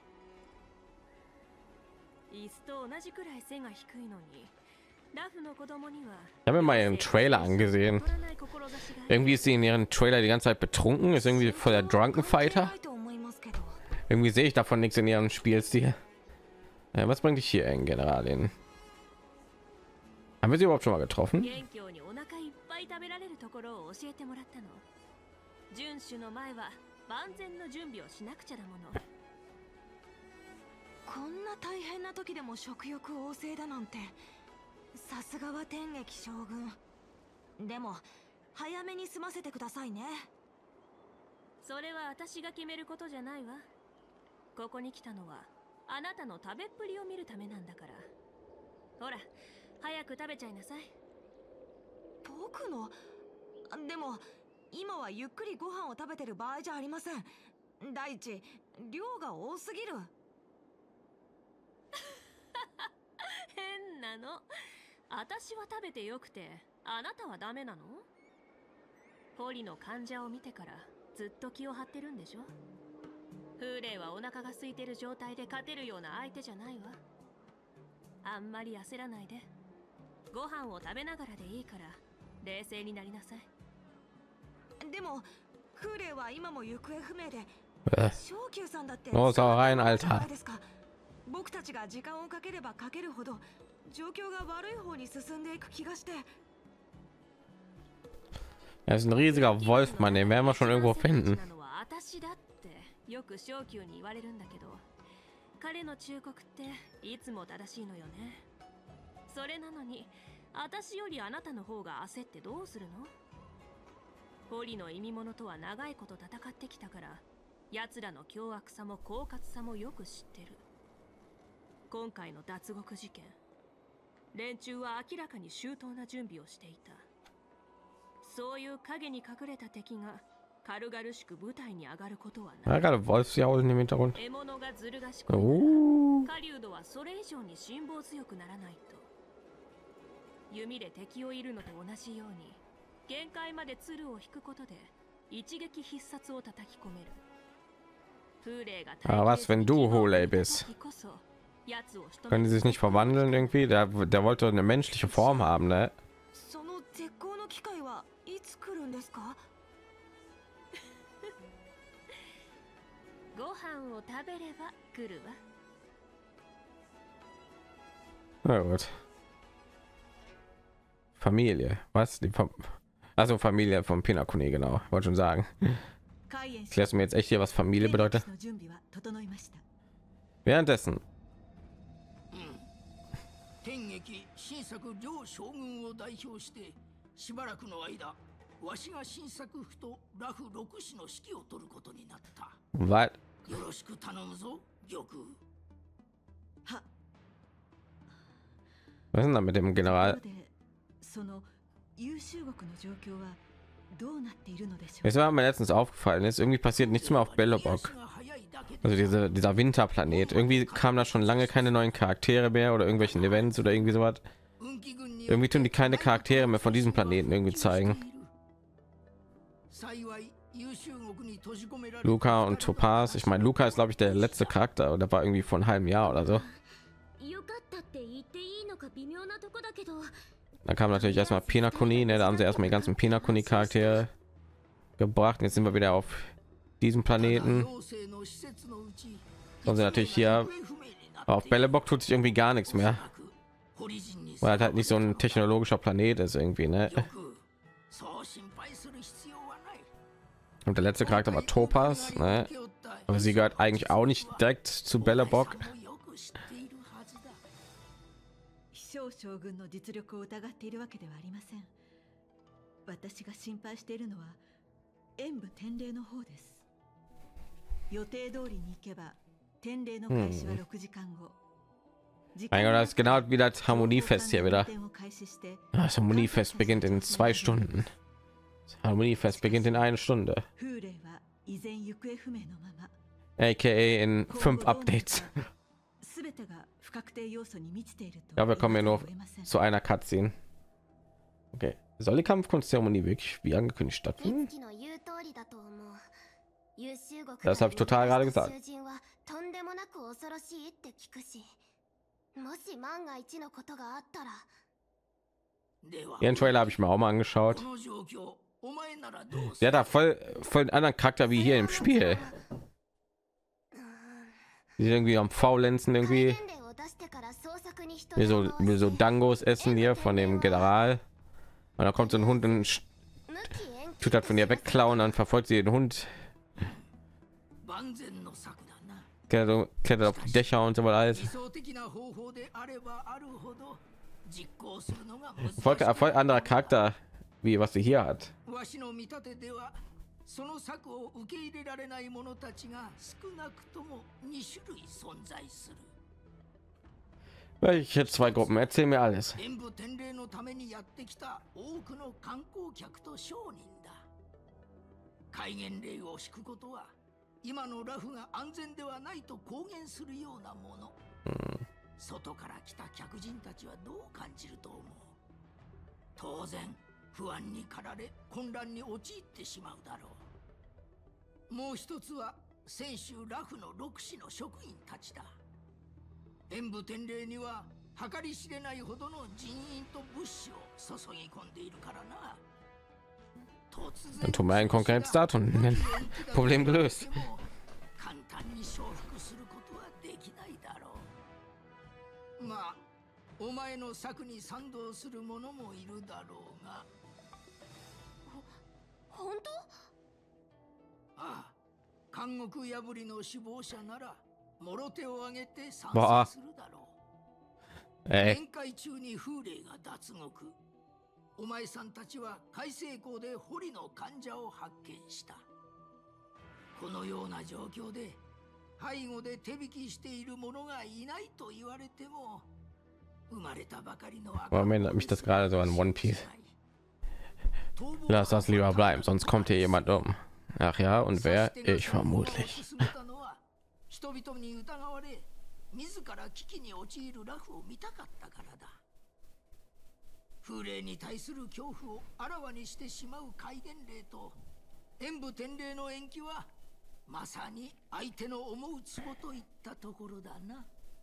椅子と同じくらい背が低いのにラフの子供には Ich habe mir mal ihren Trailer angesehen. Irgendwie ist sie in ihren Trailer die ganze Zeit betrunken, ist irgendwie voll der Drunken Fighter. Irgendwie sehe ich davon nichts in ihrem Spielstil. Was bringt dich hier in Generalin? Haben wir sie überhaupt schon mal getroffen? 元凶にお腹いっぱい食べられるところを教えてもらったの。遵守の前は万全の準備をしなくちゃだもの。 こんな大変な時でも食欲旺盛だなんてさすがは天撃将軍。でも早めに済ませてくださいね。 それは私が決めることじゃないわ。ここに来たのはあなたの食べっぷりを見るためなんだから。ほら早く食べちゃいなさい。 僕のでも今はゆっくりご飯を食べてる場合じゃありません。第一量が多すぎる。 変なの。私は食べてよくてあなたはダメなの？ポリの患者を見てからずっと気を張ってるんでしょ。風霊はお腹が空いてる状態で勝てるような相手じゃないわ。あんまり焦らないで。ご飯を食べながらでいいから冷静になりなさい。 でも風霊は今も行方不明で昇級さんだって Oh, so rein, Alter. 僕たちが時間をかければかけるほど状況が悪い方に進んでいく気がして。 Er ist ein riesiger Wolf, Mann, den werden wir schon irgendwo finden. 私だってよく昇級に言われるんだけど、彼の忠告っていつも正しいのよね。それなのに私よりあなたの方が焦ってどうするの？ポリの意味物とは長いこと戦ってきたから、奴らの凶悪さも狡猾さもよく知ってる。今回の脱獄事件、連中は明らかに周到な準備をしていた。そういう影に隠れた敵が軽々しく舞台に上がることはない。 Gerade Wolfsjaulen im Hintergrund. 獲物がずる賢いなら、狩人はそれ以上に辛抱強くならないと。弓で敵を射るのと同じように、限界まで鶴を引くことで一撃必殺を叩き込める。風霊が was, wenn du Hulei bist? Können die sich nicht verwandeln irgendwie? Der wollte eine menschliche Form haben, ne? その絶好の機会はいつ来るんですか？ ご飯を食べれば来るわ。 Na gut. Familie. Was? Also Familie von Pinakuni, genau. Wollte schon sagen. Klärst du mir jetzt echt hier, was Familie bedeutet? Währenddessen. 天撃新作両将軍を代表してしばらくの間わしが新作府とラフ6氏の指揮を取ることになった。 Was? よろしく頼むぞ玉。 は Was ist denn da mit dem General? その優秀国の状況はどうなっているのでしょう。 Es war mir letztens aufgefallen, ist irgendwie passiert nichts mehr auf Belobog. Also dieser Winterplanet. Irgendwie kamen da schon lange keine neuen Charaktere mehr oder irgendwelchen Events oder irgendwie sowas. Irgendwie tun die keine Charaktere mehr von diesem Planeten irgendwie zeigen. Luca und Topaz. Ich meine, Luca ist glaube ich der letzte Charakter oder war irgendwie vor einem halben Jahr oder so. Da kam natürlich erstmal Pinakuni, ne? Da haben sie erstmal die ganzen Pinakuni Charaktere gebracht. Jetzt sind wir wieder auf diesem Planeten. Und sie natürlich hier auf Belobog tut sich irgendwie gar nichts mehr. Weil er halt nicht so ein technologischer Planet ist irgendwie, ne? Und der letzte Charakter war Topaz, ne? Aber sie gehört eigentlich auch nicht direkt zu Belobog. 少将軍の実力を疑っているわけではありません。私が心配しているのは演武天霊の方です。予定通りに行けば天霊の開始は6時間後。 Mein Gott, das ist genau wie das Harmoniefest hier wieder. Das Harmoniefest beginnt in 2 Stunden. Das Harmoniefest beginnt in 1 Stunde. AKA in 5 Updates. Ja, wir kommen ja nur zu einer Cutscene. Okay, soll die Kampfkunstzeremonie wirklich wie angekündigt stattfinden? Das habe ich total gerade gesagt. Den Trailer habe ich mir auch mal angeschaut. Der hat da voll einen anderen Charakter wie hier im Spiel. Die sind irgendwie am Faulenzen irgendwie. Wir so Dangos essen hier von dem General. Und da kommt so ein Hund und tut das von ihr wegklauen, dann verfolgt sie den Hund. Klettert auf die Dächer und so weiter. Voll anderer Charakter, wie was sie hier hat. Welche 2 Gruppen? Erzähl mir alles. Dann tun wir einen Konkurrenzdatum. Problem gelöst. まあ、お前の策に賛同する者もいるだろうが。 本当？ ああ、監獄破りの首謀者なら、もろ手を挙げて賛成するだろう。宴会中に風霊が脱獄。お前さんたちは海成港で堀の患者を発見した。このような状況で。背後で手引きしている者がいないと言われても生まれたばかりの Warum erinnert mich das gerade so an One Piece? Lass das lieber bleiben, sonst kommt hier jemand um. Ach ja, und wer? Ich vermutlich. 人々に疑われ自ら危機に陥るラフを見たかったからだ。風霊に対する恐怖をあらわにしてしまう戒厳令と演武天霊の延期はまさに相手の思うツボといったところだな。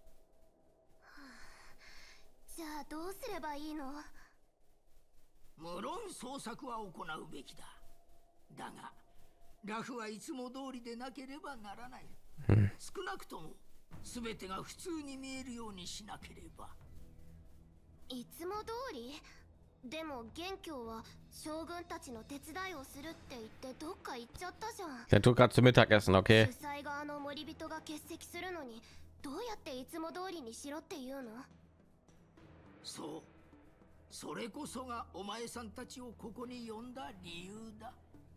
じゃあどうすればいいの？ 無論捜索は行うべきだ。だが、ラフはいつも通りでなければならない。少なくとも全てが普通に見えるようにしなければ。 いつも通り？でも元凶は将軍たちの手伝いをするって言ってどっか行っちゃったじゃん。 Der tut gerade zu Mittagessen, okay? 主催側の森人が欠席するのにどうやっていつも通りにしろって言うの？ そう。それこそがお前さんたちをここに呼んだ理由だ。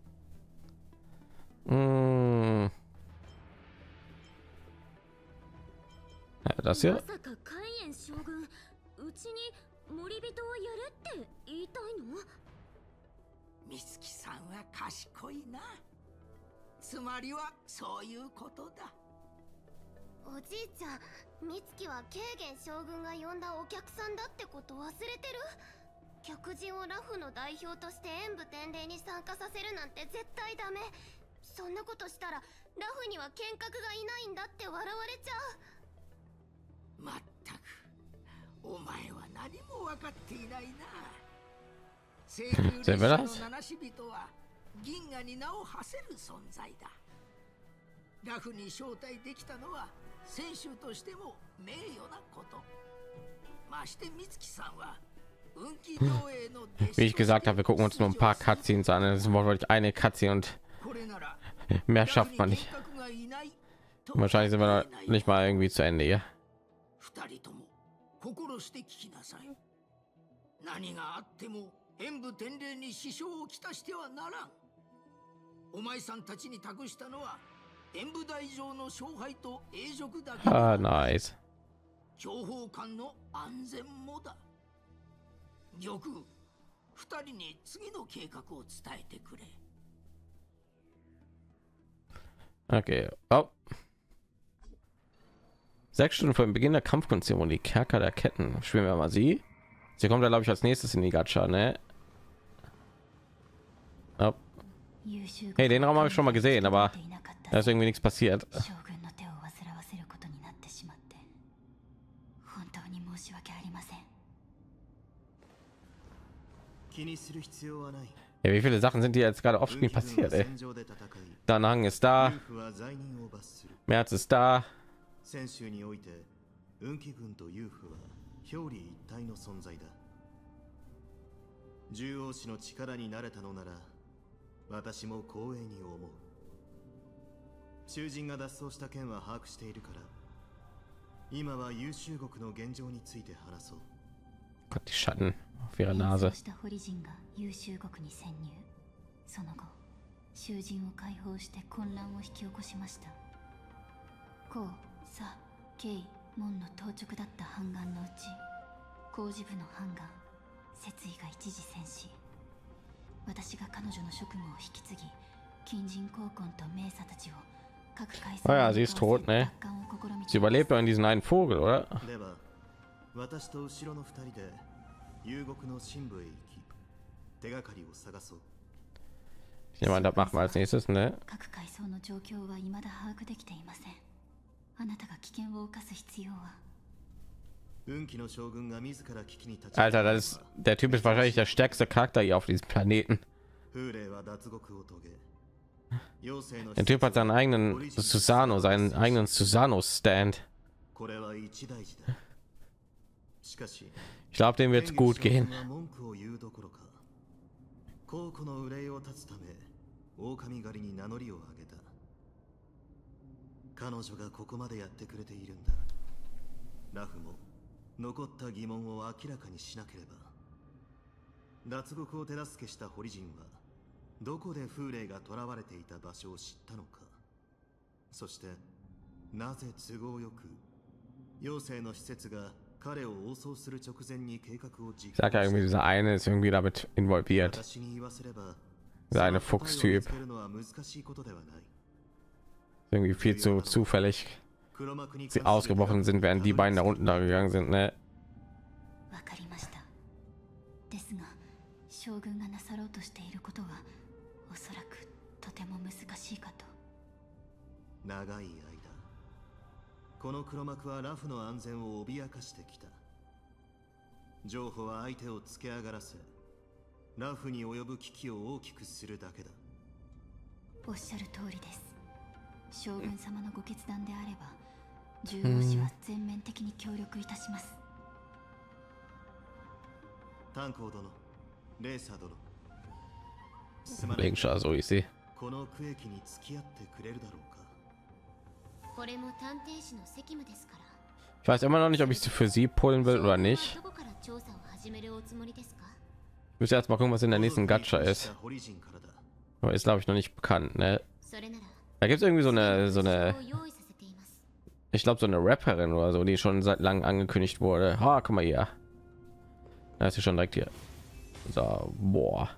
Das hier? まさか海燕将軍、うちに森人をやれって言いたいの？ 美月さんは賢いな。つまりはそういうことだ。 おじいちゃん、美月は慶元将軍が呼んだお客さんだってこと忘れてる？客人をラフの代表として演武天霊に参加させるなんて絶対ダメ。そんなことしたらラフには剣客がいないんだって笑われちゃう。 まったく、お前は何も分かっていないな。聖宮列車の七死人は銀河に名を馳せる存在だ。ラフに招待できたのは選手としても名誉なこと。 Wie ich gesagt habe, wir gucken uns nur ein paar Cutscenes an. Das ist wortwörtlich eine Cutscene und mehr schafft man nicht. Wahrscheinlich sind wir noch nicht mal irgendwie zu Ende hier. 何があっても演武天霊に支障をきたしてはならん。お前さんたちに託したのは演武大上の勝敗と栄辱だけ。 Ah, nice. 情報官の安全もだ。玉、二人に次の計画を伝えてくれ。 Okay. Oh. 6 Stunden vor dem Beginn der Kampfkunstzeremonie, Kerker der Ketten. Spielen wir mal sie. Sie kommt da, glaube ich, als nächstes in die Gacha, ne? Oh. Hey, den Raum habe ich schon mal gesehen, aber da ist irgendwie nichts passiert. Ja, wie viele Sachen sind hier jetzt gerade offscreen passiert, ey? Danang ist da. März ist da. 表裏一体の存在だ。獣王氏の力になれたのなら私も光栄に思う。囚人が脱走した件は把握しているから今は優秀国の現状について話そう。 Gott, die Schatten auf ihrer Nase. その後、囚人を解放して混乱を引き起こしました。こう、さ、ケイ、門の当直だった反乱のうち、工事部の反乱、摂意が一時戦死。私が彼女の職務を引き継ぎ、近人高官と名査たちを各階層 Ja, sie ist tot, ne? Sie überlebt doch in diesen einen Vogel, oder? では、私と後ろの二人で遊牧の深部へ行き、手がかりを探そう。 Ich nehme an, das machen wir als nächstes, ne? 各階層の状況は未だ把握できていません。あなたが危険を冒す必要は。 Alter, das ist, der Typ ist wahrscheinlich der stärkste Charakter hier auf diesem Planeten. Der Typ hat seinen eigenen Susano-Stand. Ich glaube, dem wird es gut gehen. 残った疑問を明らかにしなければ脱獄を手助けした堀人はどこで風霊が囚われていた場所を知ったのか。そしてなぜ都合よく妖精の施設が彼を応送する直前に計画を実行。 Sag ja irgendwie, dieser eine ist irgendwie damit involviert. Dieser eine Fuchstyp. Irgendwie viel zu zufällig. Sie ausgebrochen sind, während die beiden da unten da gegangen sind, ne? わかりました。ですが、将軍がなさろうとしていることはおそらくとても難しいかと。 長い間、この黒幕はラフの安全を脅かしてきた。情報は相手を突き上がらせ、ラフに及ぶ危機を大きくするだけだ。 おっしゃる通りです。将軍様のご決断であれば。 獣王氏は全面的に協力いたします。 炭鉱殿、レーサー殿。 Linkschar, so ich sehe. この区域に付き合ってくれるだろうか。 これも探偵士の責務ですから。 Ich weiß immer noch nicht, ob ich sie für sie pullen will oder nicht. Ich muss erst mal gucken, was in der nächsten Gacha ist. Aber ist, glaube ich, noch nicht bekannt, ne? Da gibt es irgendwie so eine ich glaube, so eine Rapperin oder so, die schon seit langem angekündigt wurde. Ha, guck mal hier. Da ist sie schon direkt hier. So, boah.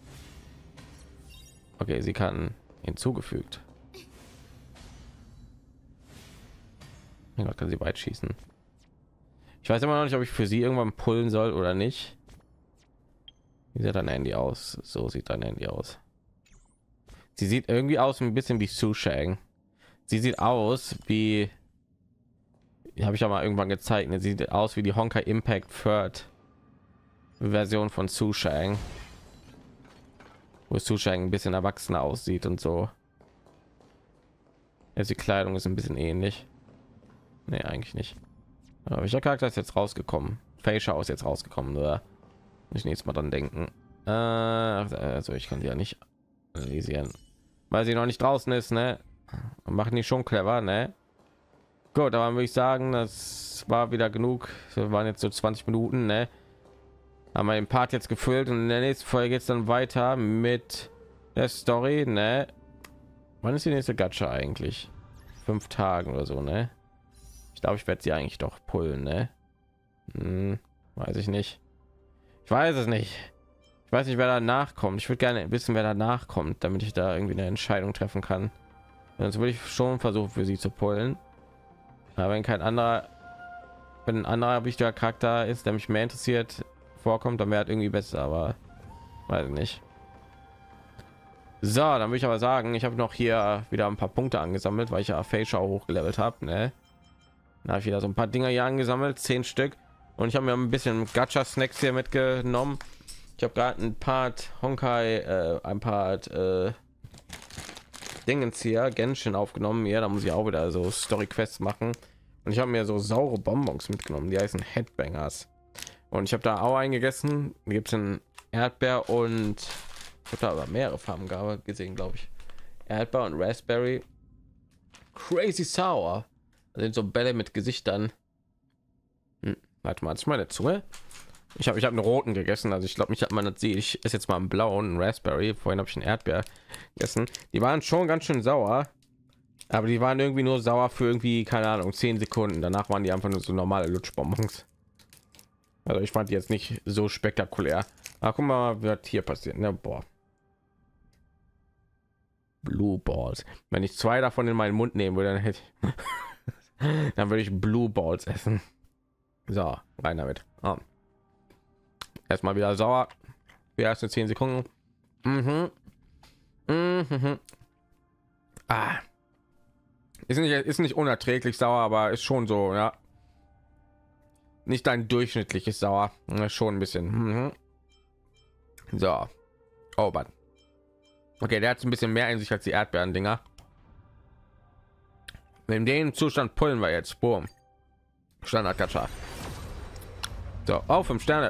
Okay, sie kann hinzugefügt. Ja, kann sie weit schießen. Ich weiß immer noch nicht, ob ich für sie irgendwann pullen soll oder nicht. Wie sieht dein Handy aus? So sieht dein Handy aus. Sie sieht irgendwie aus ein bisschen wie Sushang. Sie sieht aus wie, habe ich ja mal irgendwann gezeigt, ne? Sie sieht aus wie die Honkai Impact Third Version von Sushang, wo Sushang ein bisschen erwachsener aussieht und so. Jetzt die Kleidung ist ein bisschen ähnlich. Nee, eigentlich nicht. Aber welcher Charakter ist jetzt rausgekommen? Facia aus jetzt rausgekommen, oder? Muss ich nächstes Mal dann denken. Also ich kann die ja nicht analysieren, weil sie noch nicht draußen ist, ne? Machen die schon clever, ne? Gut, aber würde ich sagen, das war wieder genug. Wir waren jetzt so 20 Minuten, ne? Haben wir den Part jetzt gefüllt und in der nächsten Folge geht es dann weiter mit der Story, ne? Wann ist die nächste Gacha eigentlich? 5 Tagen oder so, ne? Ich glaube, ich werde sie eigentlich doch pullen, ne? Weiß ich nicht. Ich weiß es nicht. Ich weiß nicht, wer danach kommt. Ich würde gerne wissen, wer danach kommt, damit ich da irgendwie eine Entscheidung treffen kann. Sonst würde ich schon versuchen, für sie zu pullen. Aber wenn kein anderer, wenn ein anderer wichtiger Charakter ist, der mich mehr interessiert, vorkommt, dann wäre halt irgendwie besser, aber weiß ich nicht. So, dann würde ich aber sagen, ich habe noch hier wieder ein paar Punkte angesammelt, weil ich ja Facia hochgelevelt habe, ne? Da habe ich wieder so ein paar Dinger hier angesammelt, 10 Stück, und ich habe mir ein bisschen Gacha Snacks hier mitgenommen. Ich habe gerade ein Part Honkai, ein Part Dingens hier, Genshin aufgenommen. Ja, da muss ich auch wieder so Story Quests machen, und ich habe mir so saure Bonbons mitgenommen, die heißen Headbangers, und ich habe da auch eingegessen. Gibt es einen Erdbeer und ich habe da aber mehrere Farben gesehen, glaube ich. Erdbeer und Raspberry. Crazy Sour. Da sind so Bälle mit Gesichtern. Warte mal, das ist meine Zunge. Ich habe einen roten gegessen, also ich glaube, mich hat man das sieht. Ich esse jetzt mal einen blauen, einen Raspberry. Vorhin habe ich einen Erdbeer gegessen. Die waren schon ganz schön sauer, aber die waren irgendwie nur sauer für irgendwie, keine Ahnung, 10 Sekunden. Danach waren die einfach nur so normale Lutschbonbons. Also ich fand die jetzt nicht so spektakulär. Aber guck mal, was hier passiert. Ne, boah. Blue Balls. Wenn ich 2 davon in meinen Mund nehmen würde, dann hätte ich dann würde ich Blue Balls essen. So, rein damit. Erstmal wieder sauer. Die ersten 10 Sekunden. Ist nicht unerträglich sauer, aber ist schon so, ja. Nicht ein durchschnittliches Sauer, schon ein bisschen. So, oh Mann. Okay, der hat ein bisschen mehr in sich als die Erdbeeren-Dinger. In dem Zustand pullen wir jetzt. Boom. Standard Gacha. So, auf 5 Sterne.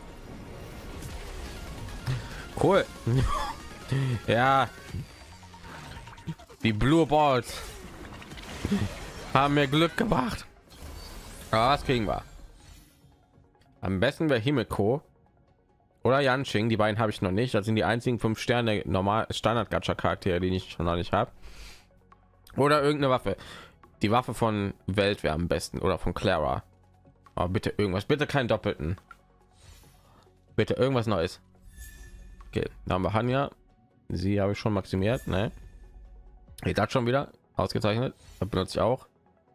Cool. Ja. Die Blue Balls haben mir Glück gebracht. Aber was kriegen wir? Am besten wäre Himeko oder Yanqing. Die beiden habe ich noch nicht. Das sind die einzigen 5 Sterne normal Standard Gacha Charaktere, die ich schon noch nicht habe. Oder irgendeine Waffe. Die Waffe von Welt wäre am besten, oder von Clara. Aber bitte irgendwas, bitte keinen doppelten. Bitte irgendwas Neues. Okay, da haben wir Hanya. Sie habe ich schon maximiert, ne? Geht das schon wieder ausgezeichnet. Das benutze ich auch.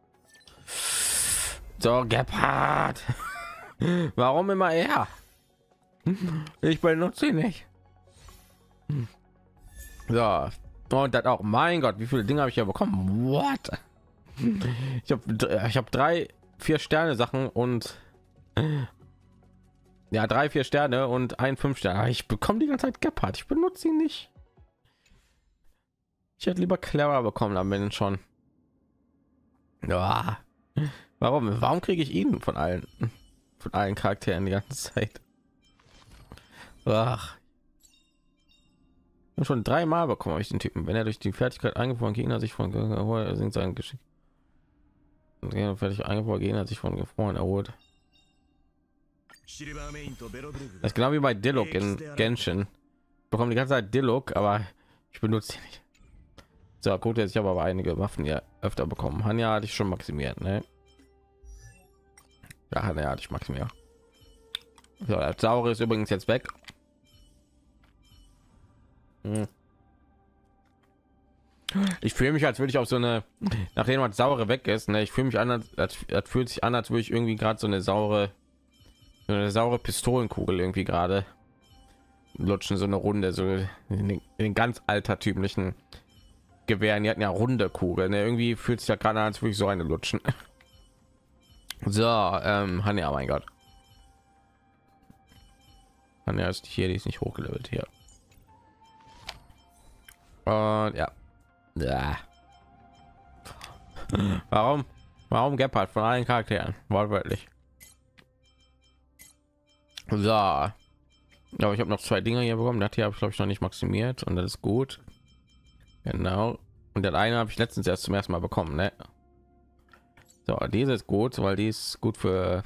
So, Gepard. Warum immer er? Ich benutze ihn nicht. So, und das auch. Mein Gott, wie viele Dinge habe ich ja bekommen? What? Ich habe 3, 4 Sterne Sachen und ja, 3, 4 Sterne und 1 5 Sterne. Ich bekomme die ganze Zeit Gepard. Ich benutze ihn nicht. Ich hätte lieber Clara bekommen, am Ende schon. Ja. Warum kriege ich ihn von allen Charakteren die ganze Zeit? Ach. Und schon 3 Mal bekommen ich den Typen, wenn er durch die Fertigkeit eingefroren Gegner sich von sind sein Geschick fertig eingefroren Gegner sich von gefroren erholt. Das ist genau wie bei Diluc in Genshin. Ich bekomme die ganze Zeit Diluc, aber ich benutze sie nicht. So gut, jetzt ich habe aber einige Waffen ja öfter bekommen. Hanya hatte ich schon maximiert, ne? Ja, Hanya hatte ich maximiert. So, der Saure ist übrigens jetzt weg. Ich fühle mich, als würde ich auf so eine, nachdem man Saure weg ist, ne? Ich fühle mich an, als fühlt sich an, als würde ich irgendwie gerade so eine saure Pistolenkugel irgendwie gerade lutschen, so eine Runde, so in den ganz altertümlichen Gewehren. Die hatten ja runde Kugeln, ne? Irgendwie fühlt sich ja gerade an, als würde ich so eine lutschen. So, Hanya, mein Gott. Hanya ist hier, die ist nicht hochgelevelt hier. Und ja. Warum Gepard von allen Charakteren? Wortwörtlich. So. Aber ich habe noch 2 Dinger hier bekommen. Das hier habe ich glaube ich noch nicht maximiert und das ist gut. Genau. Und das eine habe ich letztens erst zum ersten Mal bekommen, ne? So, diese ist gut, weil die ist gut für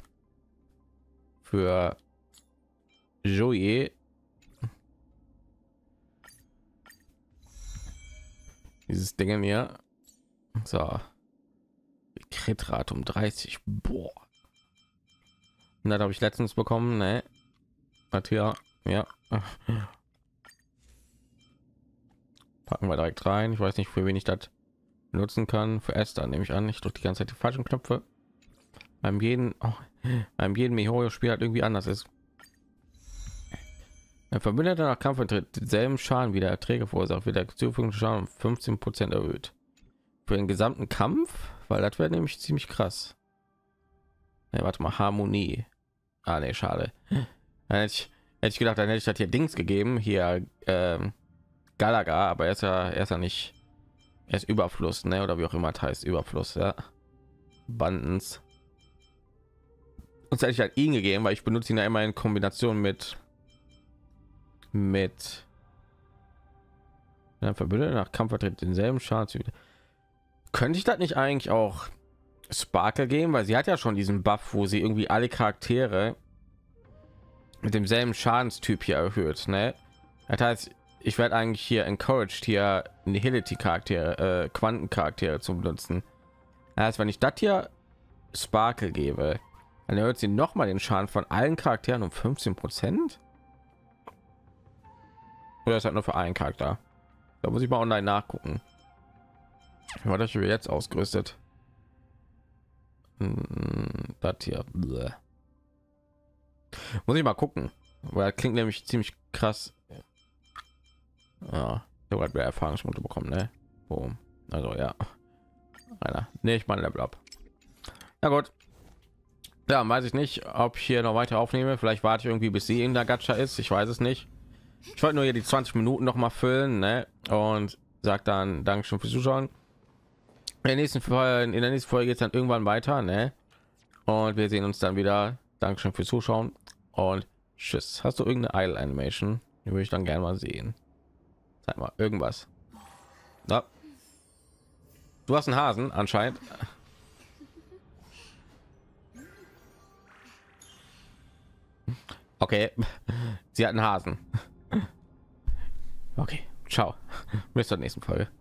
Joey. Dieses Ding hier. So. Kritrate um 30. Boah. Und das habe ich letztens bekommen, ne? Hat hier, ja. Packen wir direkt rein. Ich weiß nicht, für wen ich das nutzen kann. Für Esther nehme ich an. Ich drücke die ganze Zeit die falschen Knöpfe. Beim jeden Mihoyo-Spiel halt irgendwie anders ist. Ein Verbündeter nach Kampf tritt denselben Schaden wie der Erträge verursacht, wird der zufügende Schaden um 15% erhöht. Für den gesamten Kampf, weil das wäre nämlich ziemlich krass. Ja, warte mal, Harmonie. Ah, nee, schade. Dann hätte ich gedacht, dann hätte ich das hier Dings gegeben, hier Galaga, aber er ist ja nicht, er ist Überfluss, ne, oder wie auch immer das heißt, Überfluss, ja. Bandens. Und hätte ich halt ihn gegeben, weil ich benutze ihn ja immer in Kombination mit Verbündeter nach Kampf vertritt denselben Schaden. Könnte ich das nicht eigentlich auch Sparkle geben, weil sie hat ja schon diesen Buff, wo sie irgendwie alle Charaktere mit demselben Schadenstyp hier erhöht, ne? Das heißt, ich werde eigentlich hier encouraged, hier Nihility-Charaktere, Quantencharaktere zu benutzen. Das heißt, wenn ich das hier Sparkle gebe, dann erhöht sie noch mal den Schaden von allen Charakteren um 15%. Oder ist halt nur für einen Charakter? Da muss ich mal online nachgucken. War das jetzt ausgerüstet? Das hier. Bleh. Muss ich mal gucken, weil das klingt nämlich ziemlich krass. Ja, du hast mehr Erfahrungspunkte bekommen, ne? Boom. Also ja, einer. Nee, ich meine Level up. Na gut. Ja, weiß ich nicht, ob ich hier noch weiter aufnehme. Vielleicht warte ich irgendwie, bis sie in der Gacha ist. Ich weiß es nicht. Ich wollte nur hier die 20 Minuten noch mal füllen, ne? Und sagt dann Dankeschön fürs Zuschauen. In der nächsten Folge geht es dann irgendwann weiter, ne? Und wir sehen uns dann wieder. Dankeschön fürs Zuschauen und tschüss. Hast du irgendeine Idle Animation? Die würde ich dann gerne mal sehen. Sag mal irgendwas. Ja. Du hast einen Hasen anscheinend. Okay, sie hat einen Hasen. Okay, ciao. Bis zur nächsten Folge.